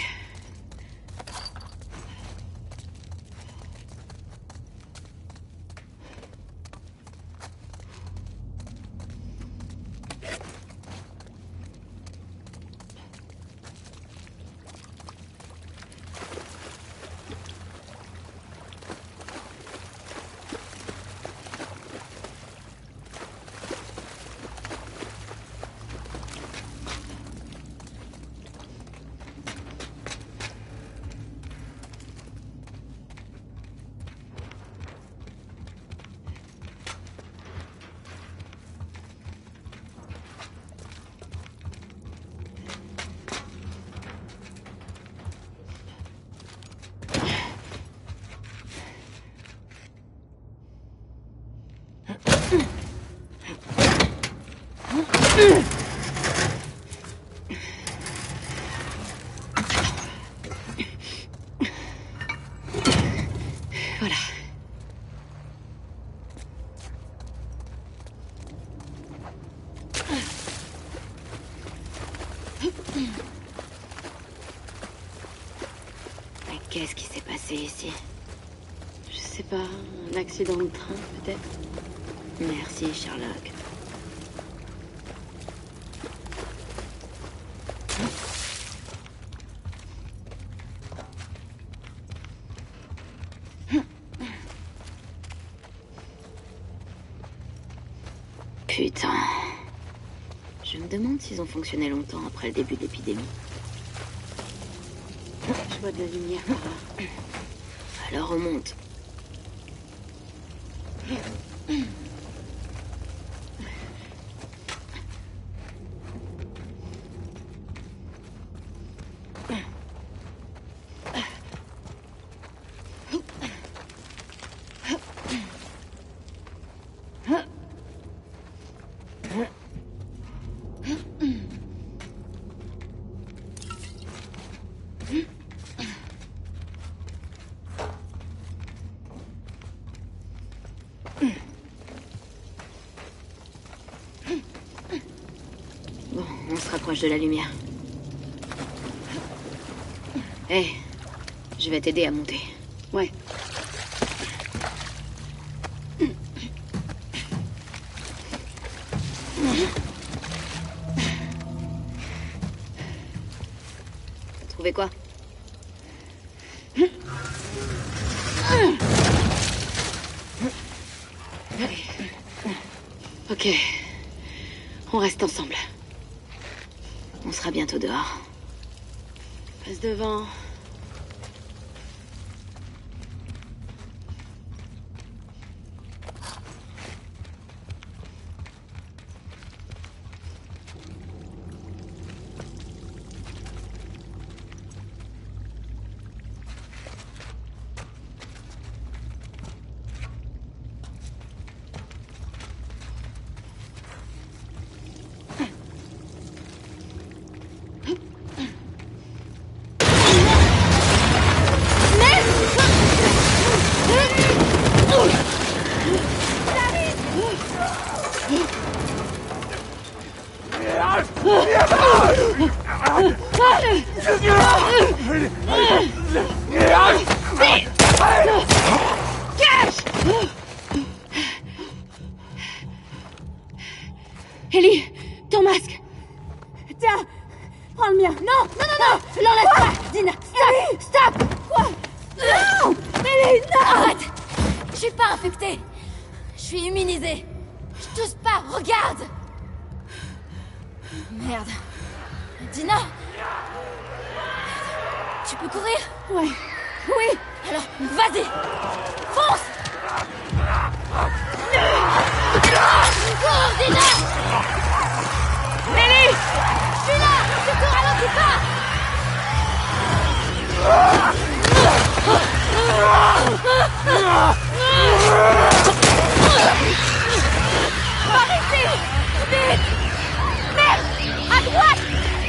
B: Voilà. Mais qu'est-ce qui s'est passé ici? Je sais pas, un accident de train peut-être? Merci, Sherlock. Putain. Je me demande s'ils ont fonctionné longtemps après le début de l'épidémie. Je vois de la lumière par là. Alors on monte. Bon, on se rapproche de la lumière. Hé, je vais t'aider à monter. Ouais. T'as trouvé quoi? Ok. On reste ensemble. On sera bientôt dehors. Passe devant. Ellie, ton masque.
G: Tiens, prends le mien. Non, non, non, non, l'enlève pas. Dina, stop, stop. Quoi? Non, Ellie, non.
B: Arrête. Je suis pas infectée. Je suis immunisée. Je tousse pas, regarde. Merde. Dina. Tu peux courir?
G: Ouais, oui.
B: Alors, vas-y. Fonce. Cours, Dina.
G: Ellie,
B: Je suis là. Surtout ralentis pas.
G: par ici. Vite. Merde, à droite.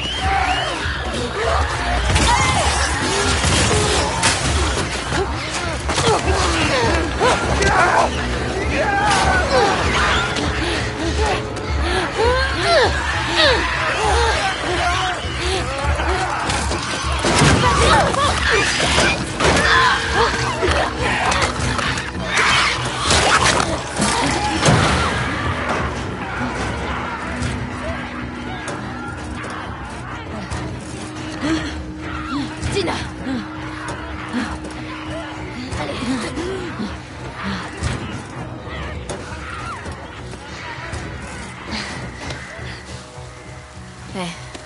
B: Dina. Allez.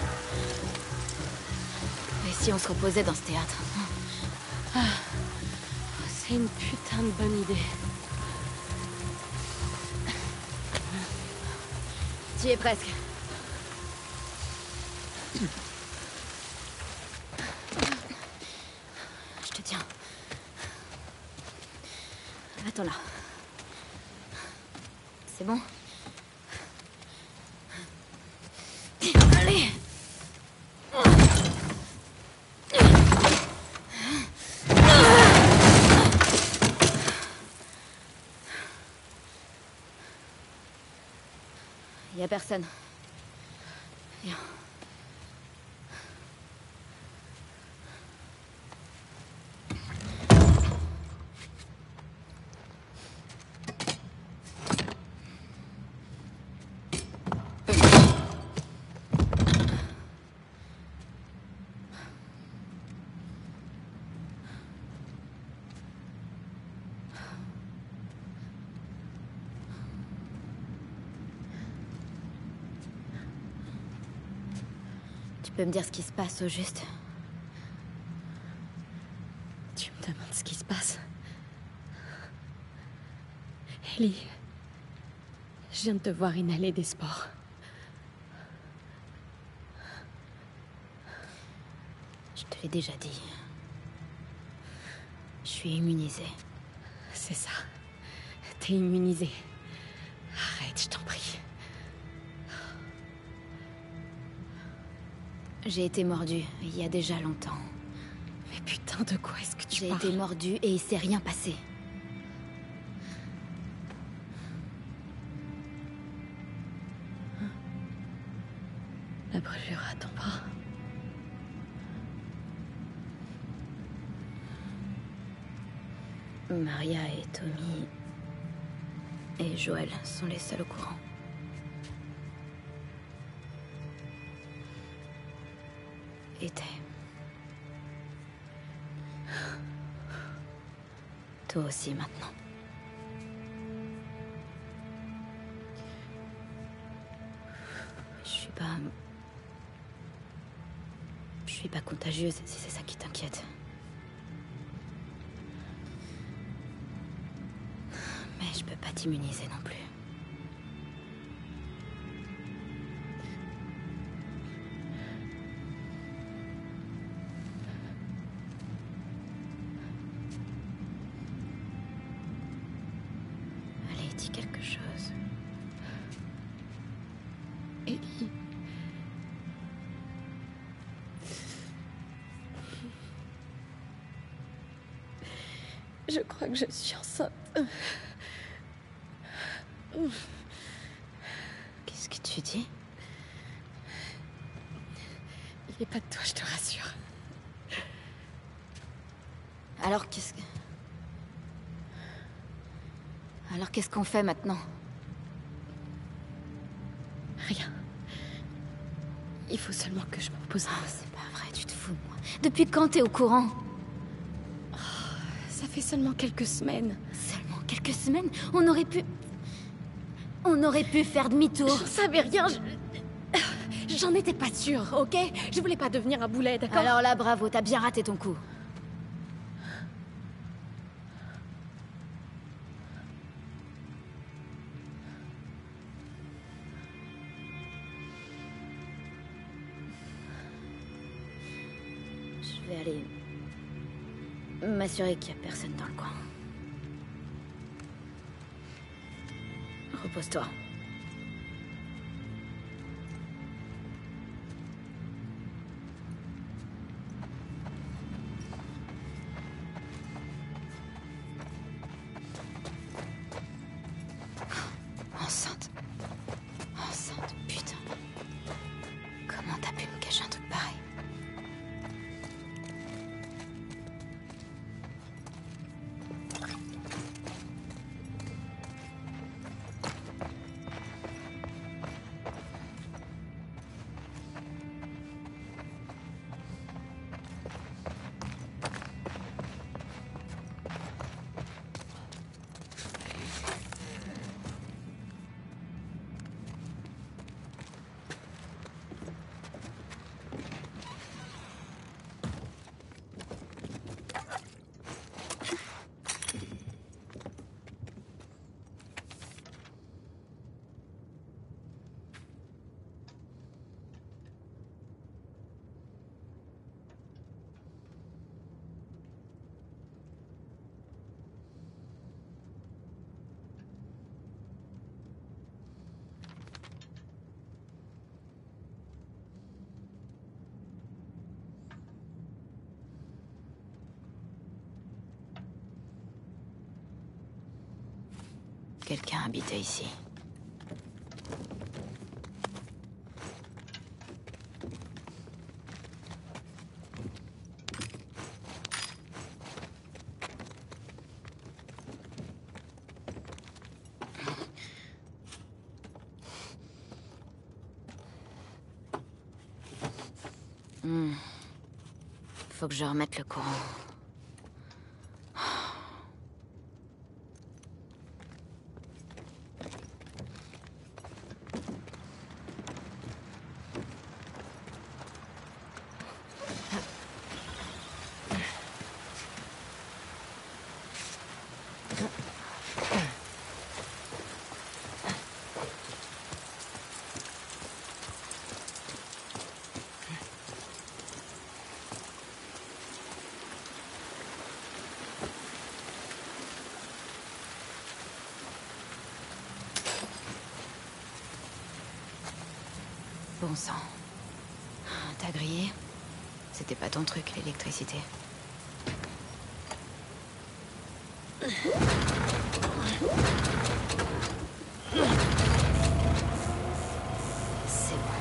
B: Et si on se reposait dans ce théâtre?
F: C'est une putain de bonne idée.
B: Tu y es presque. Je te tiens. Attends là. C'est bon? Allez! Y a personne. Viens. Tu peux me dire ce qui se passe au juste?
F: Tu me demandes ce qui se passe? Ellie, je viens de te voir inhaler des spores.
B: Je te l'ai déjà dit. Je suis immunisée.
F: C'est ça. T'es immunisée. Arrête, je t'en prie.
B: J'ai été mordue il y a déjà longtemps.
F: Mais putain, de quoi est-ce que tu
B: J'ai
F: parles?
B: été mordue et il s'est rien passé.
F: La brûlure à ton bras.
B: Maria et Tommy et Joël sont les seuls au courant. Était. Toi aussi maintenant. Je suis pas contagieuse, si c'est ça qui t'inquiète. Mais je peux pas t'immuniser non plus. Allez, dis quelque chose.
F: Ellie. Je crois que je suis enceinte.
B: Qu'est-ce que tu dis?
F: Et pas de toi, je te rassure.
G: Alors qu'est-ce qu'on fait maintenant?
F: Rien. Il faut seulement que je me repose.
G: Ah, c'est pas vrai, tu te fous de moi. Depuis quand t'es au courant?
F: Ça fait seulement quelques semaines.
G: Seulement quelques semaines? On aurait pu faire demi-tour.
F: J'en savais rien, j'en étais pas sûre, ok? Je voulais pas devenir un boulet, d'accord?
G: Alors là, bravo, t'as bien raté ton coup. Je vais aller m'assurer qu'il y a personne dans le coin. Repose-toi. Enceinte. Enceinte, putain. Comment t'as pu me cacher un truc pareil? Quelqu'un habitait ici. Faut que je remette le courant. Bon sang. T'as grillé? C'était pas ton truc, l'électricité. C'est bon.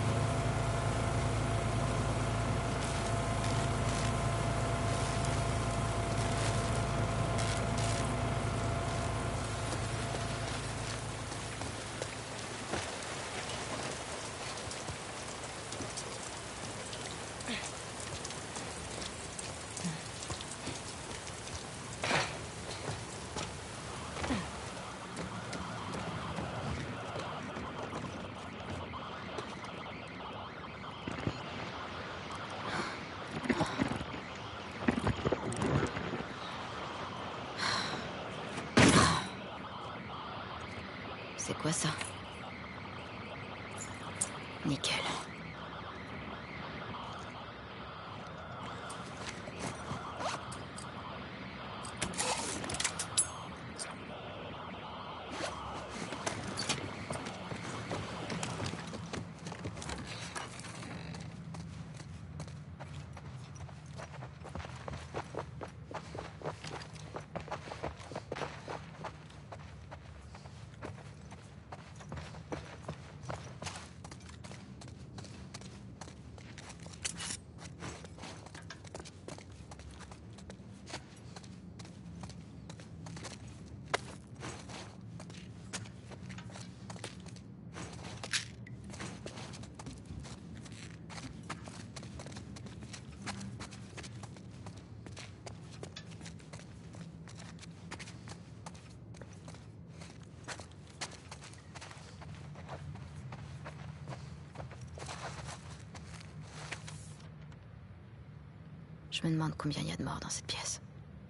G: C'est quoi ça? Nickel.
B: Je me demande combien il y a de morts dans cette pièce.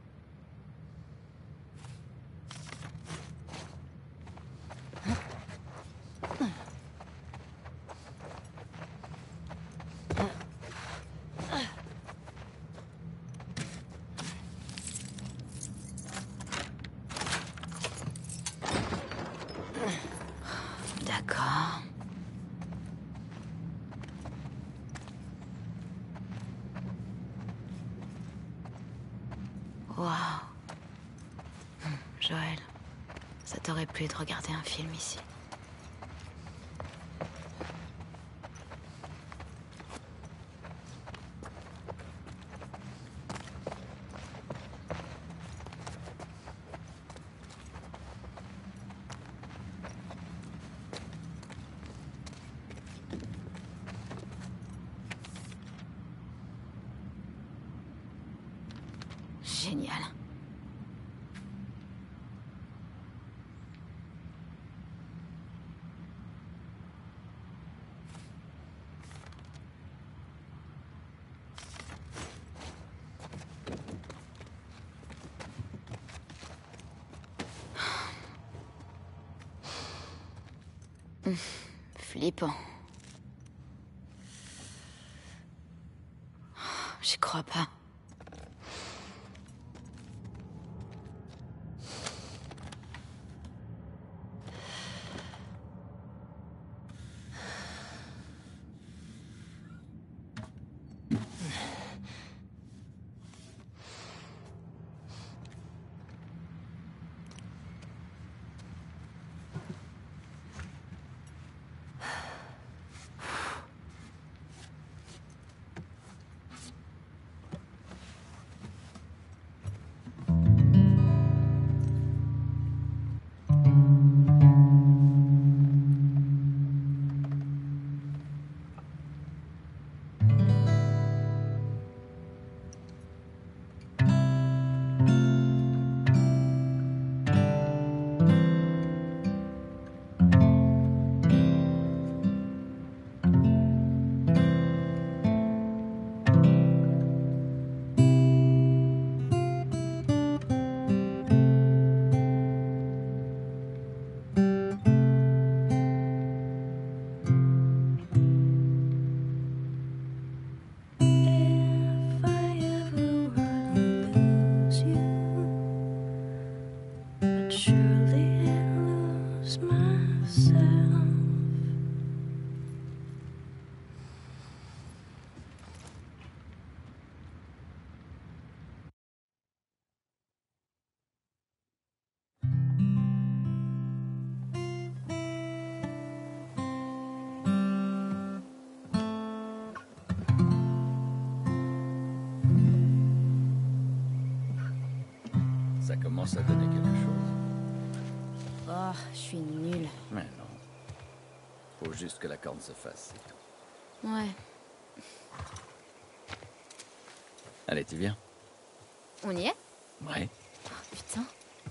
B: D'accord. Waouh. Joël, ça t'aurait plu de regarder un film ici. Génial. Flippant. J'y crois pas.
J: Ça commence à donner quelque chose.
B: Oh, je suis nulle.
J: Mais non. Faut juste que la corne se fasse, c'est tout.
B: Ouais.
J: Allez, tu viens?
B: On y est?
J: Ouais.
B: Oh, putain.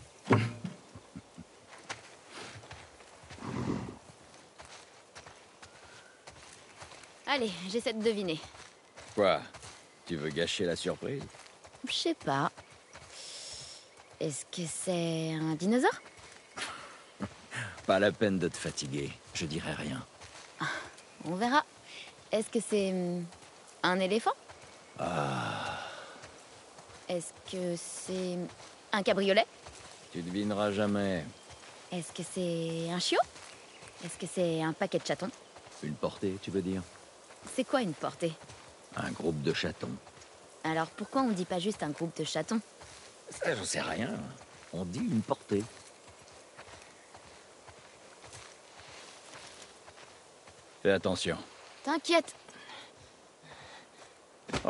B: Allez, j'essaie de deviner.
J: Quoi? Tu veux gâcher la surprise?
B: Je sais pas. Est-ce que c'est un dinosaure?
J: Pas la peine de te fatiguer. Je dirai rien.
B: On verra. Est-ce que c'est un éléphant?
J: Ah.
B: Est-ce que c'est un cabriolet?
J: Tu devineras jamais.
B: Est-ce que c'est un chiot? Est-ce que c'est un paquet de chatons?
J: Une portée, tu veux dire?
B: C'est quoi une portée?
J: Un groupe de chatons.
B: Alors pourquoi on dit pas juste un groupe de chatons?
J: Ça, j'en sais rien. On dit une portée. Fais attention.
B: T'inquiète.
J: Oh.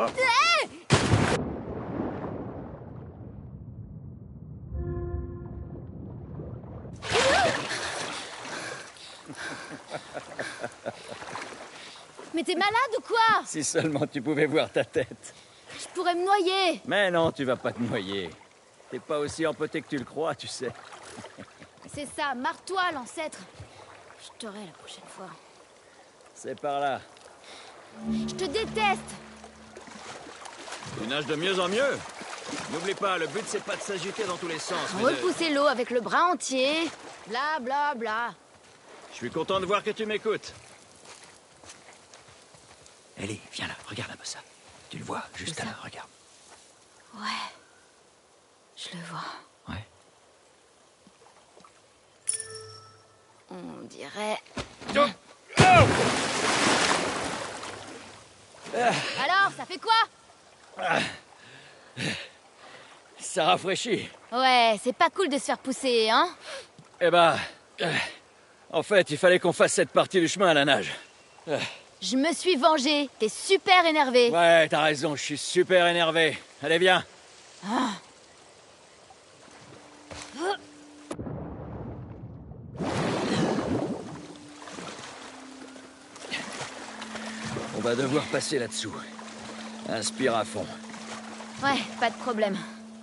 B: Mais t'es malade ou quoi?
J: Si seulement tu pouvais voir ta tête.
B: Je pourrais me noyer.
J: Mais non, tu vas pas te noyer. T'es pas aussi empoté que tu le crois, tu sais.
B: C'est ça, marre-toi, l'ancêtre. Je t'aurai la prochaine fois.
J: C'est par là.
B: Je te déteste.
J: Tu nages de mieux en mieux. N'oublie pas, le but c'est pas de s'agiter dans tous les sens. mais de-
F: Repousser l'eau avec le bras entier. Bla bla bla.
J: Je suis content de voir que tu m'écoutes.
E: Ellie, viens là, regarde un peu ça. Tu le vois, juste là, regarde.
F: Ouais. Je le vois.
E: Ouais.
F: On dirait... Alors, ça fait quoi?
J: Ça rafraîchit.
F: Ouais, c'est pas cool de se faire pousser, hein?
J: Eh ben... en fait, il fallait qu'on fasse cette partie du chemin à la nage.
F: Je me suis vengée. T'es super énervé.
J: Ouais, t'as raison, je suis super énervé. Allez, viens. On va devoir passer là-dessous. Inspire à fond.
F: Ouais, pas de problème.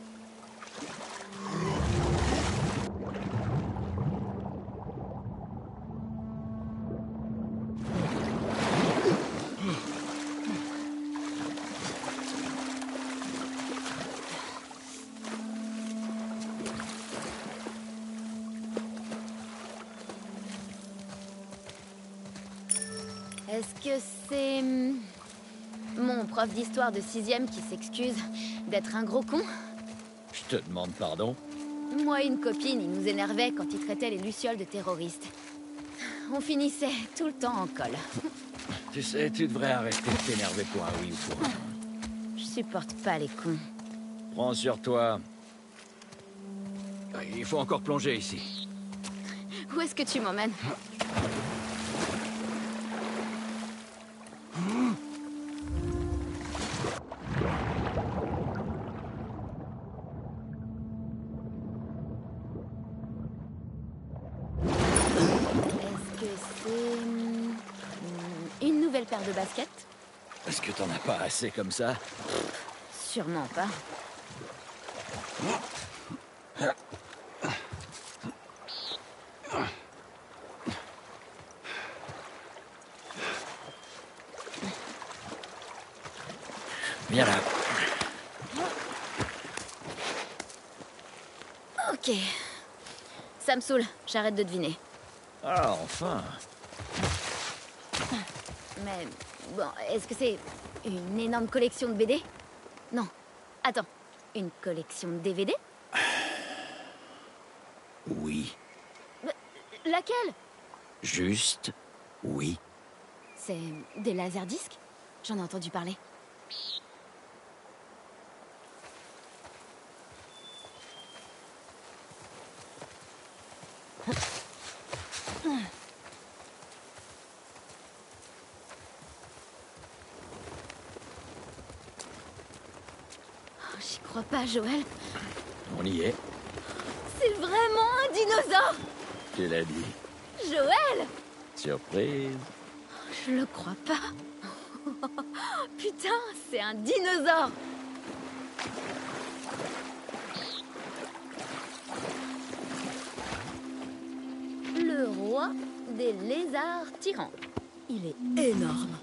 F: Est-ce que c'est... mon prof d'histoire de 6e qui s'excuse d'être un gros con?
J: Je te demande pardon.
F: Moi et une copine, il nous énervait quand il traitait les lucioles de terroristes. On finissait tout le temps en colle.
J: Tu sais, tu devrais arrêter de t'énerver pour un oui ou pour un non.
F: Je supporte pas les cons.
J: Prends sur toi. Il faut encore plonger ici.
F: Où est-ce que tu m'emmènes? Est-ce que c'est... une nouvelle paire de baskets?
J: Est-ce que t'en as pas assez comme ça?
F: Sûrement pas.
J: Viens là.
F: Ok. Ça me saoule, j'arrête de deviner.
J: Ah, enfin.
F: Mais bon, est-ce que c'est une énorme collection de BD? Non. Attends, une collection de DVD?
J: Oui.
F: Laquelle?
J: Juste oui.
F: C'est des laserdiscs? J'en ai entendu parler. J'y crois pas, Joël.
J: On y est.
F: C'est vraiment un dinosaure!
J: Tu l'as dit.
F: Joël!
J: Surprise.
F: Je le crois pas. Putain, c'est un dinosaure! Le roi des lézards tyrans. Il est énorme.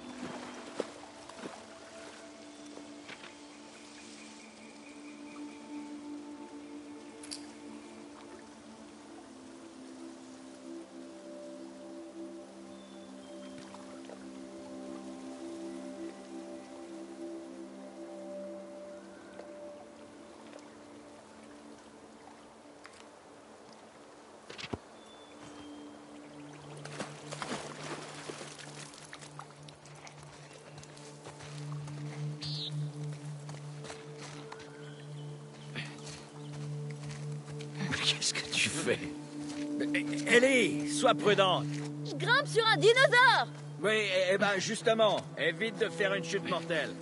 J: Qu'est-ce que tu fais? Ellie, sois prudente.
F: Je grimpe sur un dinosaure!
J: Oui, eh ben justement, évite de faire une chute mortelle.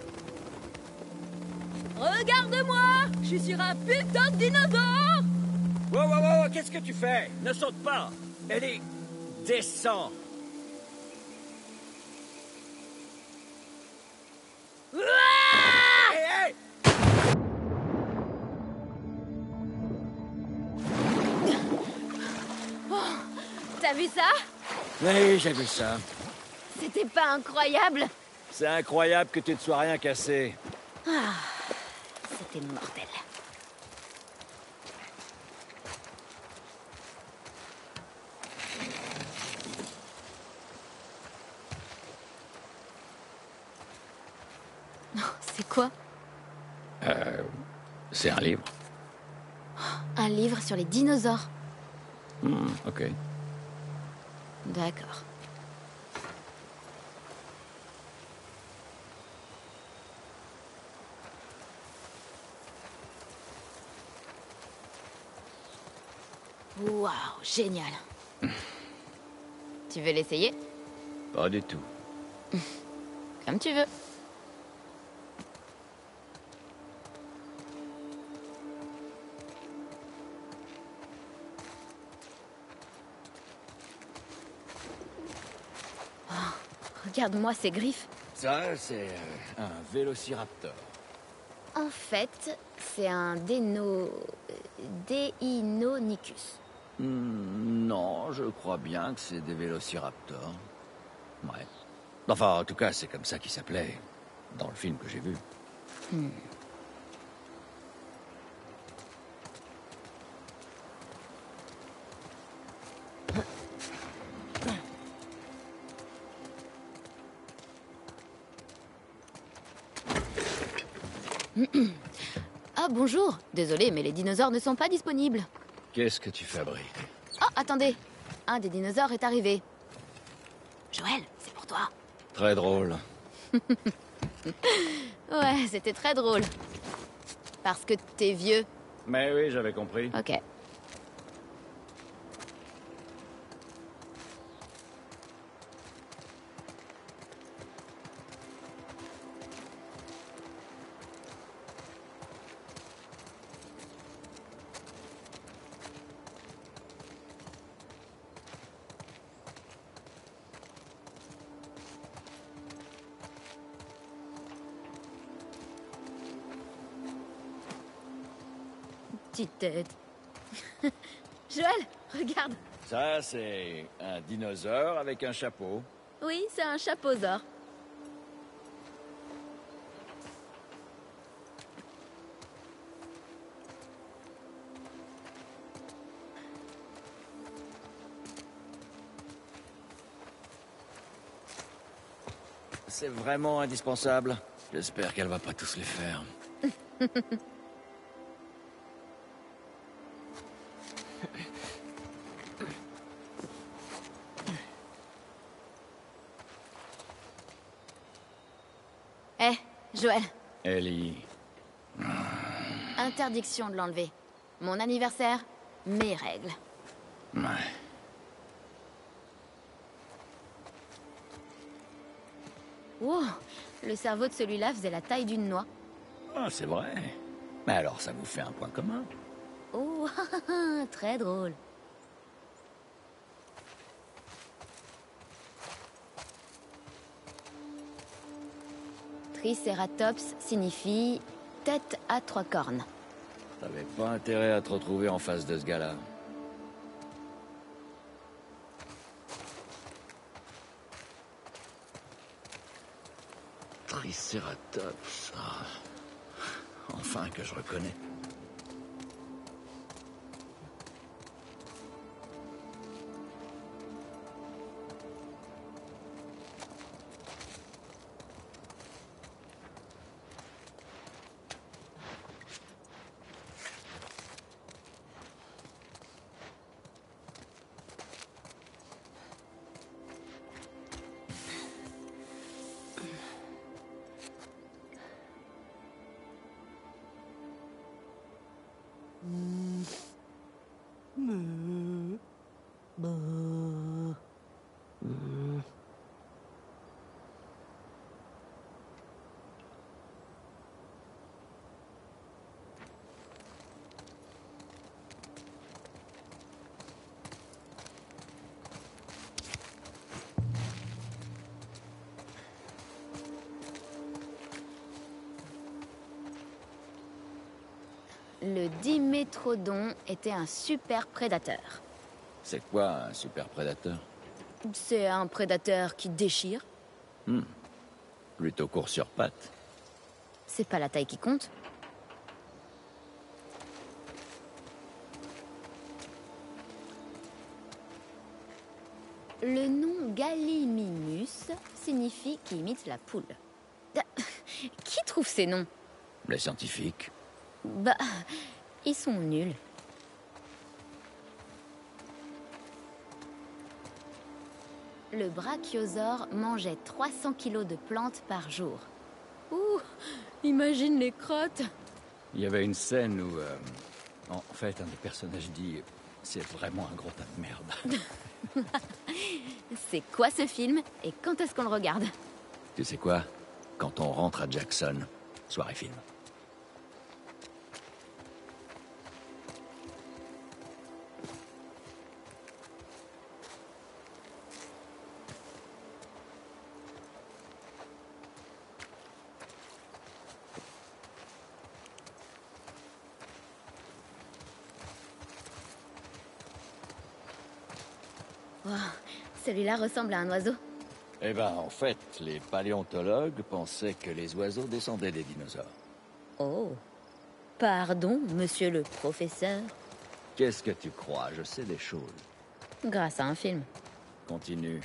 F: Regarde-moi! Je suis sur un putain de dinosaure!
J: Wow, wow, wow, qu'est-ce que tu fais? Ne saute pas. Ellie, descends. Hey, hey!
F: T'as vu ça?
J: Oui, j'ai vu ça.
F: C'était pas incroyable?
J: C'est incroyable que tu ne sois rien cassé.
F: Ah, c'était mortel. C'est quoi?
J: C'est un livre.
F: Un livre sur les dinosaures.
J: Ok.
F: D'accord. Waouh, génial. Tu veux l'essayer?
J: Pas du tout.
F: Comme tu veux. Oh, regarde-moi ces griffes.
J: Ça, c'est un vélociraptor.
F: En fait, c'est un Deinonychus.
J: Non, je crois bien que c'est des vélociraptors. Ouais. Enfin, en tout cas, c'est comme ça qu'il s'appelait dans le film que j'ai vu.
F: Ah, bonjour. Désolé, mais les dinosaures ne sont pas disponibles.
J: Qu'est-ce que tu fabriques?
F: Oh, attendez. Un des dinosaures est arrivé. Joël, c'est pour toi.
J: Très drôle.
F: Ouais, c'était très drôle. Parce que t'es vieux.
J: Mais oui, j'avais compris.
F: Ok. Petite tête. Joël, regarde.
J: Ça, c'est un dinosaure avec un chapeau.
F: Oui, c'est un chapeausaure.
J: C'est vraiment indispensable. J'espère qu'elle va pas tous les faire.
F: Eh, Joël,
J: Ellie.
F: interdiction de l'enlever. Mon anniversaire, mes règles.
J: Ouais.
F: Wow, le cerveau de celui-là faisait la taille d'une noix.
J: Ah, c'est vrai. Mais alors, ça vous fait un point commun.
F: Oh, très drôle. Triceratops signifie tête à 3 cornes.
J: T'avais pas intérêt à te retrouver en face de ce gars-là. Triceratops. Ah. Enfin que je reconnais.
F: Le Dimétrodon était un super prédateur.
J: C'est quoi un super prédateur?
F: C'est un prédateur qui déchire.
J: Plutôt court sur pattes.
F: C'est pas la taille qui compte. Le nom Gallimimus signifie qui imite la poule. Qui trouve ces noms?
J: Les scientifiques.
F: Bah, ils sont nuls. Le brachiosaure mangeait 300 kilos de plantes par jour. Ouh, imagine les crottes.
J: Il y avait une scène où, en fait, un des personnages dit « C'est vraiment un gros tas de merde ».
F: C'est quoi ce film et quand est-ce qu'on le regarde?
J: Tu sais quoi? Quand on rentre à Jackson, soirée film.
F: Wow, celui-là ressemble à un oiseau.
J: Eh ben, en fait, les paléontologues pensaient que les oiseaux descendaient des dinosaures.
F: Oh. Pardon, monsieur le professeur.
J: Qu'est-ce que tu crois? Je sais des choses.
F: Grâce à un film.
J: Continue.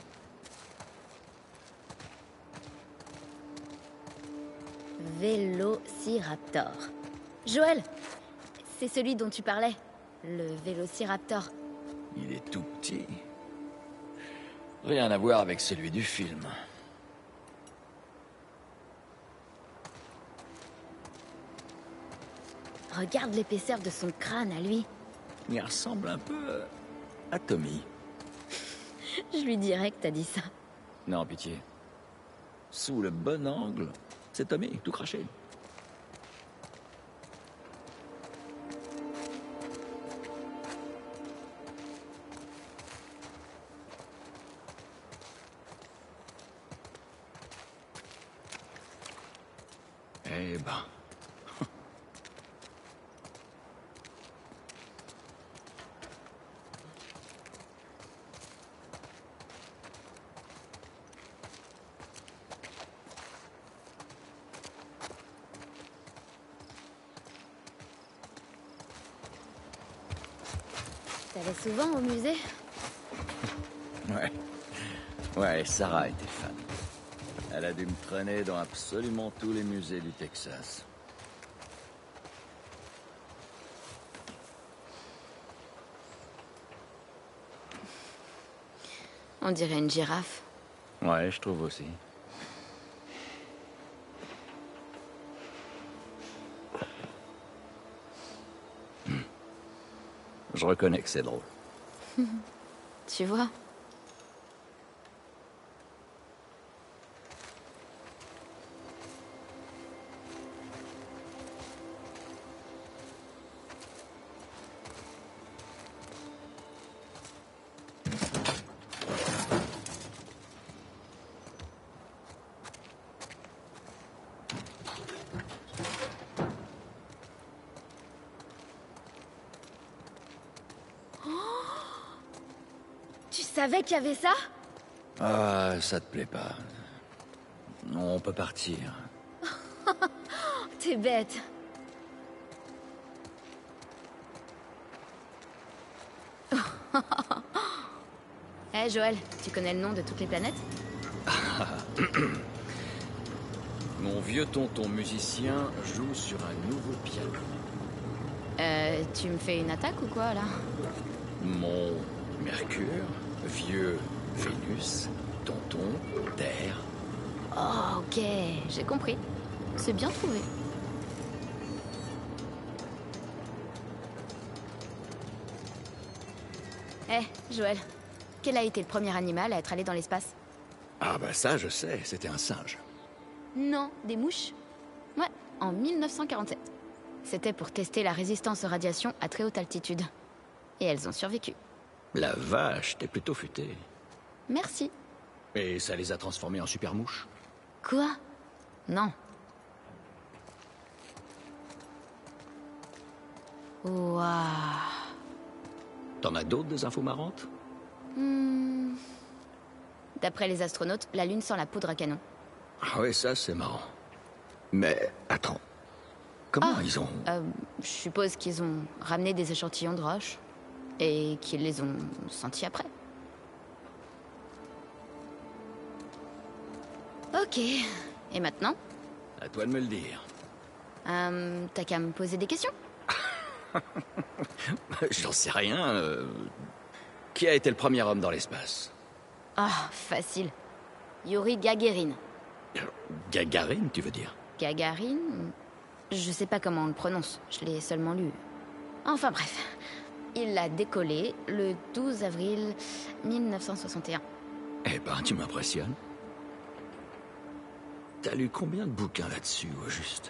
F: Vélociraptor. Joël, c'est celui dont tu parlais. Le Vélociraptor.
J: Il est tout petit. Rien à voir avec celui du film.
F: Regarde l'épaisseur de son crâne à lui.
J: Il ressemble un peu à Tommy.
F: Je lui dirais que t'as dit ça.
J: Non, pitié. Sous le bon angle, c'est Tommy, tout craché. Eh ben...
F: T'allais souvent au musée?
J: Ouais. Ouais, Sarah était fan. Elle a dû me traîner dans absolument tous les musées du Texas.
F: On dirait une girafe.
J: Ouais, je trouve aussi. Je reconnais que c'est drôle.
F: Tu vois? Tu savais qu'il y avait ça?
J: Ah, ça te plaît pas. On peut partir.
F: T'es bête. Hé Joël, tu connais le nom de toutes les planètes?
J: Mon vieux tonton musicien joue sur un nouveau piano.
F: Tu me fais une attaque ou quoi là?
J: Mon Mercure, vieux Vénus, tonton, Terre.
F: Oh ok, j'ai compris. C'est bien trouvé. Hé, Joël, quel a été le premier animal à être allé dans l'espace?
J: Ah bah ça je sais, c'était un singe.
F: Non, des mouches. Ouais, en 1947. C'était pour tester la résistance aux radiations à très haute altitude. Et elles ont survécu.
J: La vache, t'es plutôt futé.
F: Merci.
J: Et ça les a transformés en super mouches?
F: Quoi? Non. Waouh.
J: T'en as d'autres des infos marrantes?
F: D'après les astronautes, la Lune sent la poudre à canon.
J: Ah ouais, ça c'est marrant. Mais attends. Comment ils ont...
F: Je suppose qu'ils ont ramené des échantillons de roches et qu'ils les ont sentis après. Ok. Et maintenant?
J: À toi de me le dire.
F: T'as qu'à me poser des questions?
J: J'en sais rien. Qui a été le premier homme dans l'espace?
F: Ah, facile. Yuri Gagarin.
J: Gagarine, tu veux dire?
F: Gagarin? Je sais pas comment on le prononce, je l'ai seulement lu. Enfin bref. Il a décollé le 12 avril 1961.
J: Eh ben, tu m'impressionnes. T'as lu combien de bouquins là-dessus, au juste?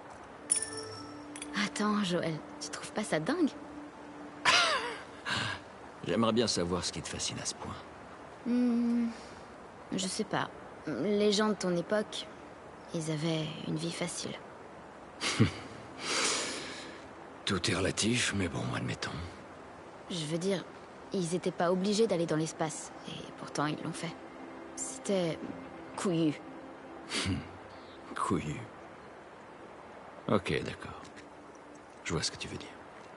F: Attends, Joël, tu trouves pas ça dingue?
J: J'aimerais bien savoir ce qui te fascine à ce point.
F: Je sais pas. Les gens de ton époque, ils avaient une vie facile.
J: Tout est relatif, mais bon, admettons.
F: Je veux dire, ils étaient pas obligés d'aller dans l'espace, et pourtant ils l'ont fait. C'était couillu.
J: Couillu. Ok, d'accord. Je vois ce que tu veux dire.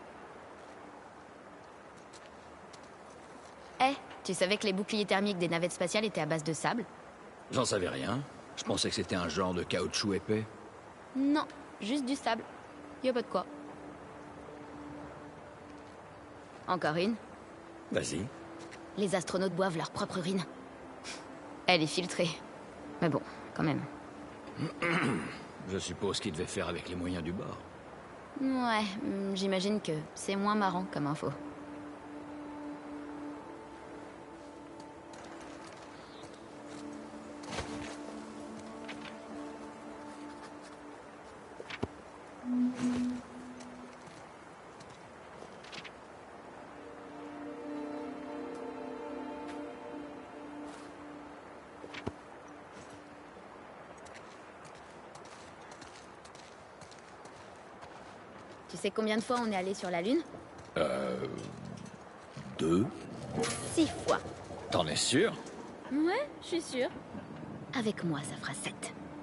F: Tu savais que les boucliers thermiques des navettes spatiales étaient à base de sable?
J: J'en savais rien. Je pensais que c'était un genre de caoutchouc épais.
F: Non, juste du sable. Y a pas de quoi. Encore une?
J: Vas-y.
F: Les astronautes boivent leur propre urine. Elle est filtrée. Mais bon, quand même.
J: Je suppose qu'il devait faire avec les moyens du bord.
F: Ouais, j'imagine que c'est moins marrant comme info. Tu sais combien de fois on est allé sur la Lune?
J: 2?
F: 6 fois.
J: T'en es sûr?
F: Ouais, je suis sûre. Avec moi, ça fera 7.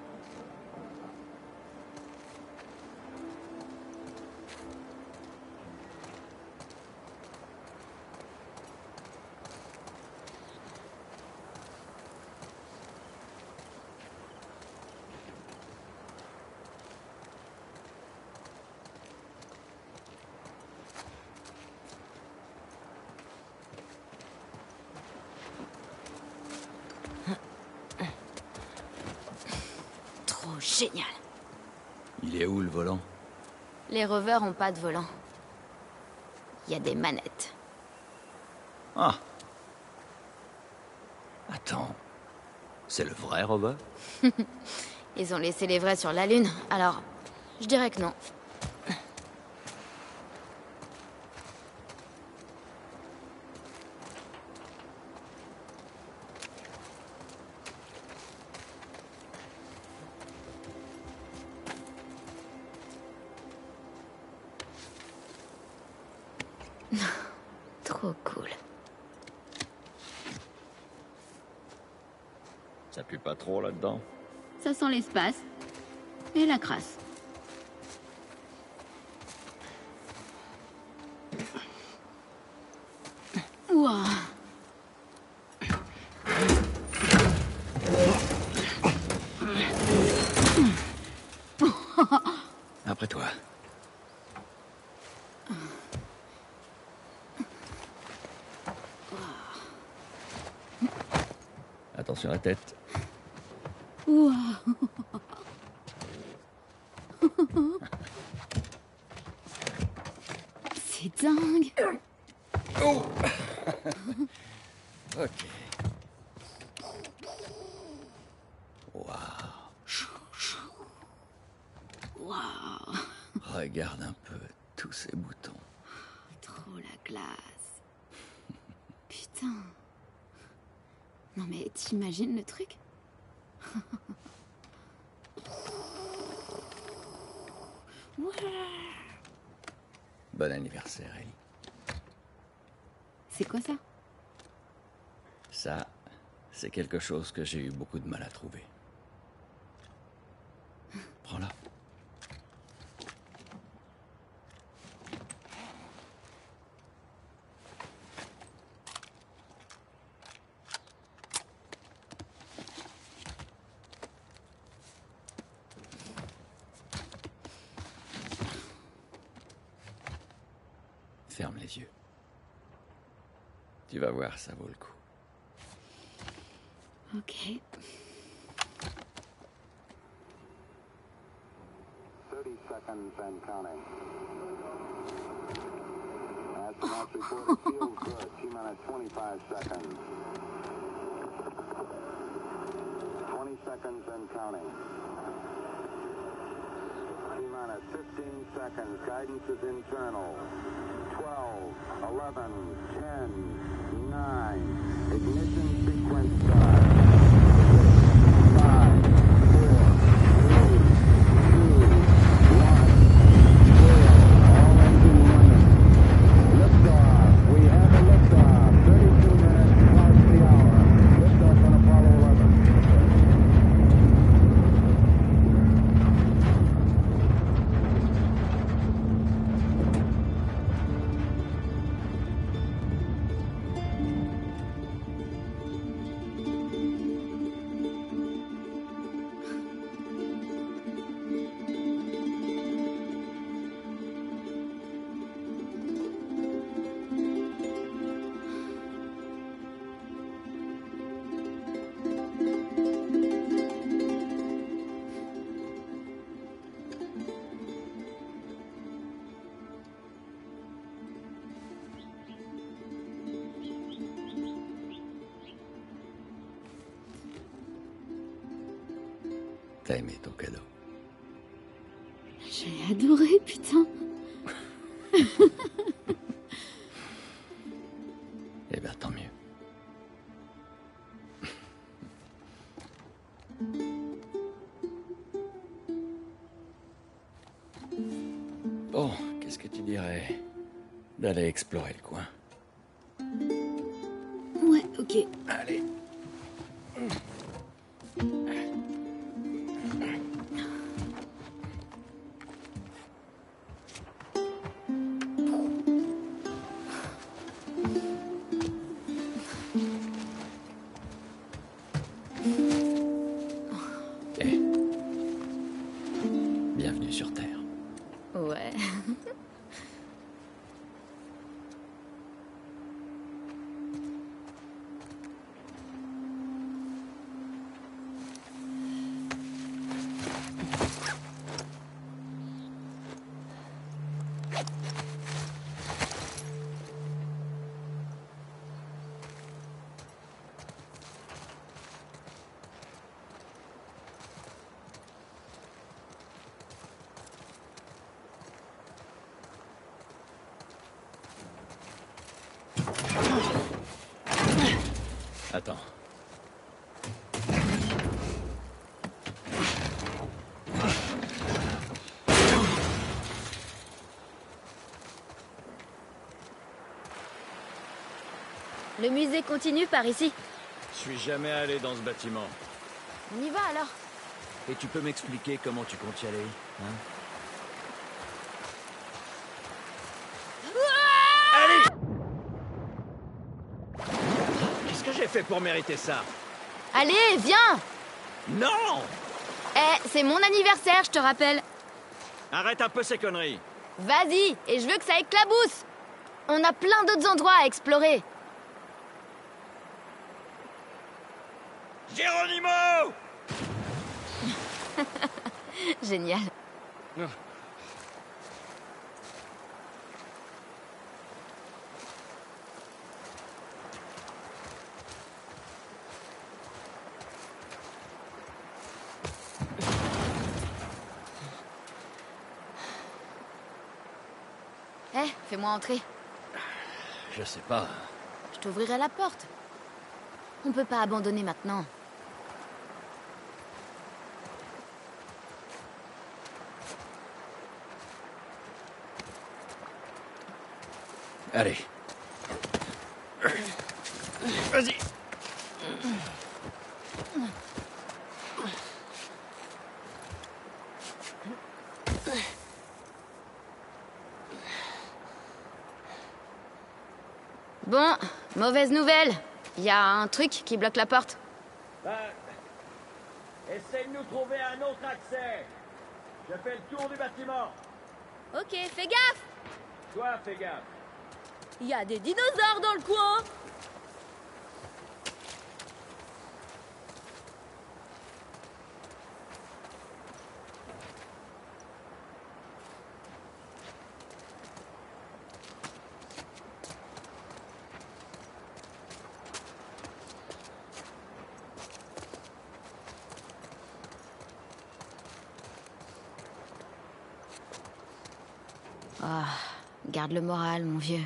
F: Génial.
J: Il est où le volant?
F: Les rovers ont pas de volant. Il y a des manettes.
J: Ah. Attends. C'est le vrai rover?
F: Ils ont laissé les vrais sur la Lune, alors je dirais que non. Trop cool.
J: Ça pue pas trop là-dedans?
F: Ça sent l'espace. Et la crasse. Ouah.
J: Après toi. Attention à la tête.
F: Ouah. C'est dingue.
J: Oh. Ok. Waouh.
F: Waouh.
J: Regarde un peu tous ces boutons.
F: Trop la classe. Putain. Non mais t'imagines le truc?
J: Bon anniversaire, Ellie.
F: C'est quoi ça?
J: Ça, c'est quelque chose que j'ai eu beaucoup de mal à trouver. Prends-la. Ferme les yeux. Tu vas voir, ça vaut le coup.
B: Ok.
K: 30 seconds and counting. Astronauts report it feels good. T-minus 25 seconds. 20 seconds and counting. T-minus 15 seconds. Guidance is internal. 12, 11, 10, 9. Ignition sequence start. 5, 4, 3, 2, 1, 0. All engine running. Liftoff. We have a liftoff. 32 minutes past the hour. Liftoff on Apollo 11.
J: T'as aimé ton cadeau?
B: J'ai adoré, putain.
J: Eh bien, tant mieux. Bon, qu'est-ce que tu dirais d'aller explorer le coin?
B: Ouais, ok.
J: Allez. Bienvenue sur Terre.
B: Ouais.
J: Attends.
B: Le musée continue par ici.
E: Je suis jamais allé dans ce bâtiment.
B: On y va alors.
E: Et tu peux m'expliquer comment tu comptes y aller, hein? Allez! Qu'est-ce que j'ai fait pour mériter ça?
B: Allez, viens.
E: Non!
B: Eh, c'est mon anniversaire, je te rappelle.
E: Arrête un peu ces conneries.
B: Vas-y, et je veux que ça éclabousse. On a plein d'autres endroits à explorer.
E: Geronimo!
B: Génial. Eh, fais-moi entrer.
J: Je sais pas.
B: Je t'ouvrirai la porte. On peut pas abandonner maintenant.
J: Allez. Vas-y.
B: Bon, mauvaise nouvelle. Il y a un truc qui bloque la porte.
C: Essaye de nous trouver un autre accès. Je fais le tour du bâtiment.
B: Ok, fais gaffe.
C: Toi, fais gaffe.
G: Il y a des dinosaures dans le coin.
B: Ah, garde le moral, mon vieux.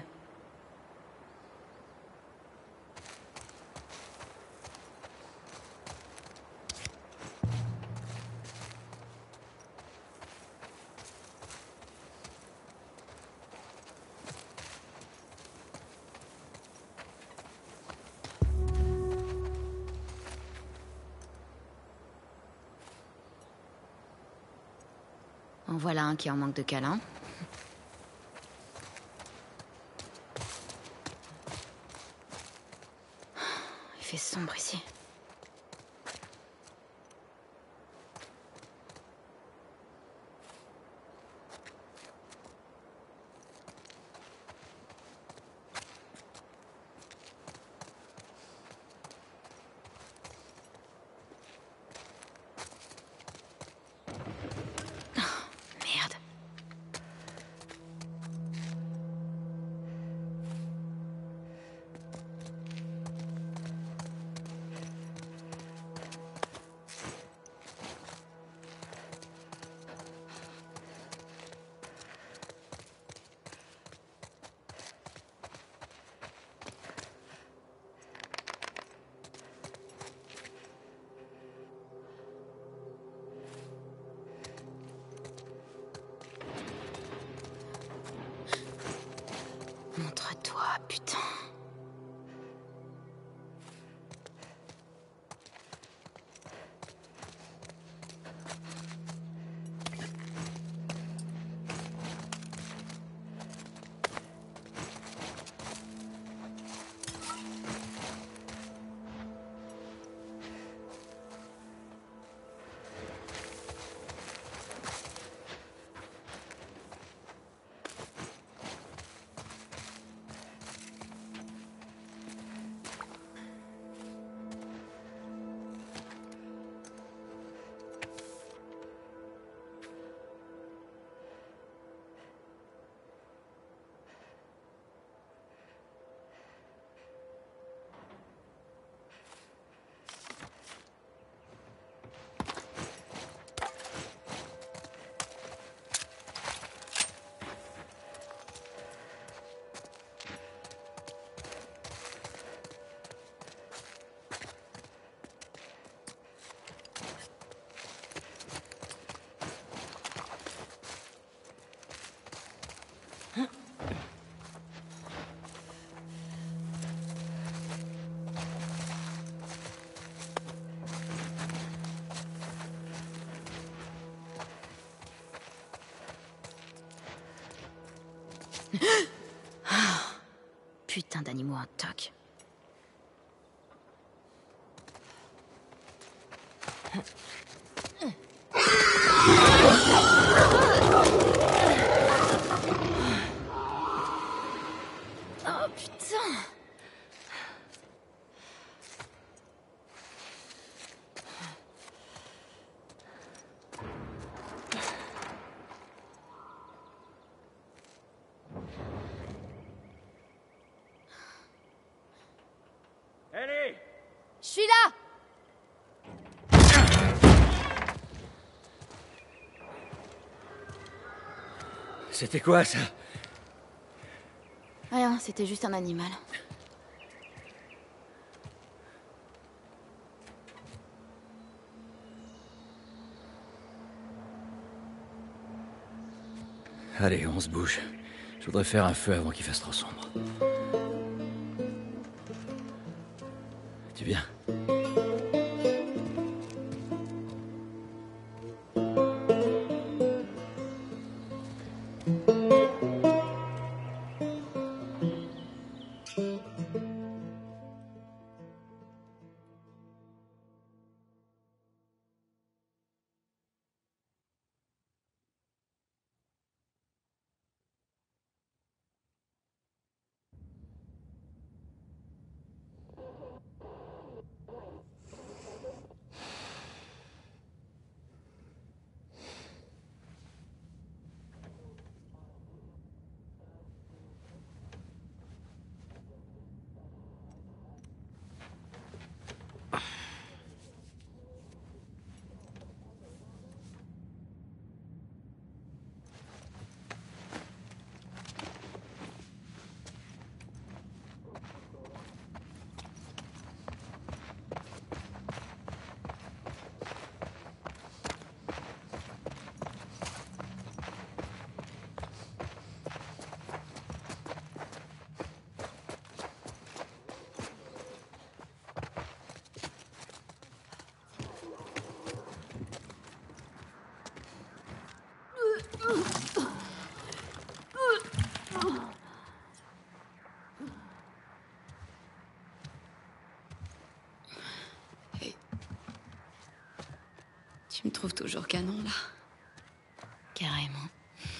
B: En voilà un qui en manque de câlin. Il fait sombre ici. Merde. Montre-toi, putain. Putain d'animaux en toc. Oh putain!
D: Ellie!
G: Je suis là.
J: C'était quoi, ça?
B: Rien, c'était juste un animal.
J: Allez, on se bouge. Je voudrais faire un feu avant qu'il fasse trop sombre. Tu viens?
F: toujours canon, là. Carrément.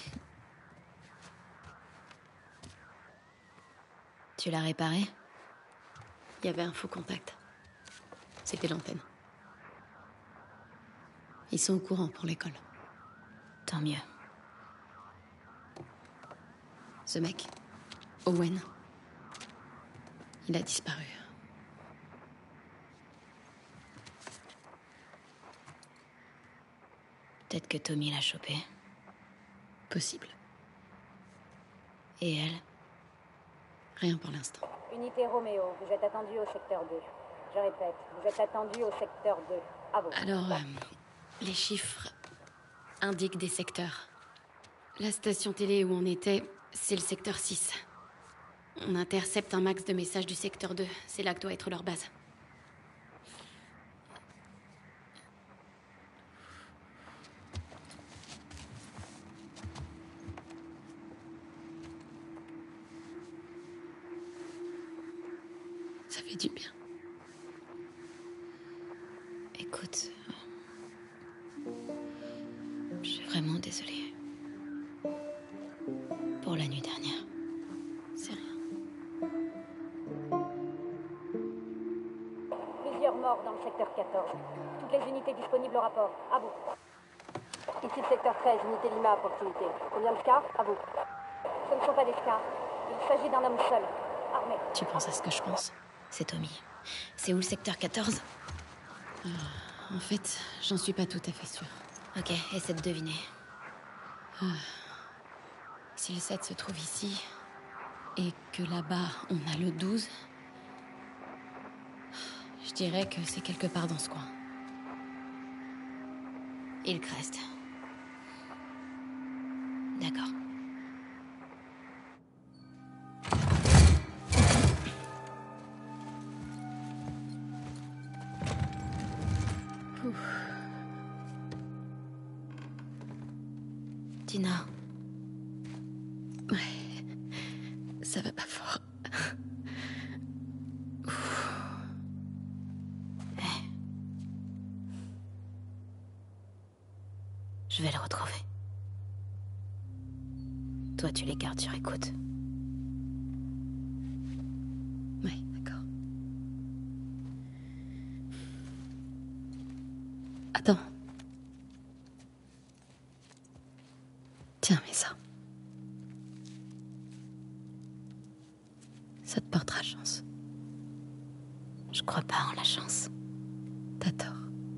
F: Tu l'as réparé? Il y avait un faux contact. C'était l'antenne. Ils sont au courant pour l'école. Tant mieux. Ce mec, Owen, il a disparu. Peut-être que Tommy l'a chopé. Possible. Et elle? Rien pour l'instant.
H: Unité Roméo, vous êtes attendu au secteur 2. Je répète, vous êtes attendu au secteur 2. À vous.
F: Alors, les chiffres indiquent des secteurs. La station télé où on était, c'est le secteur 6. On intercepte un max de messages du secteur 2. C'est là que doit être leur base. Ça fait du bien. Écoute, je suis vraiment désolée. Pour la nuit dernière. C'est rien.
H: Plusieurs morts dans le secteur 14. Toutes les unités disponibles au rapport. À vous. Ici le secteur 13, unité Lima à proximité. Combien de scars? À vous. Ce ne sont pas des scars. Il s'agit d'un homme seul, armé.
F: Tu penses à ce que je pense? C'est Tommy. C'est où le secteur 14? En fait, j'en suis pas tout à fait sûre. Ok, essaie de deviner. Si le 7 se trouve ici, et que là-bas, on a le 12, je dirais que c'est quelque part dans ce coin. Hillcrest. D'accord. Tina. Ouais. Ça va pas fort. Hey. Je vais le retrouver. Toi, tu les gardes sur écoute. Ouais, d'accord. Attends. Tiens, mets ça. Ça te portera chance. Je crois pas en la chance. T'as tort.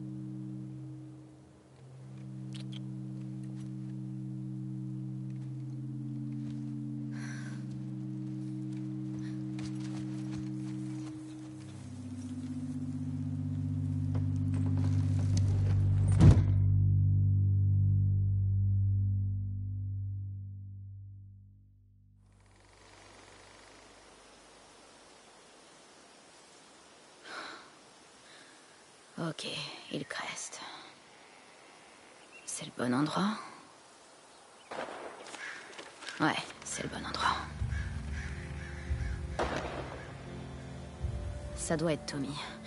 F: Ok, Hillcrest. C'est le bon endroit? Ouais, c'est le bon endroit. Ça doit être Tommy.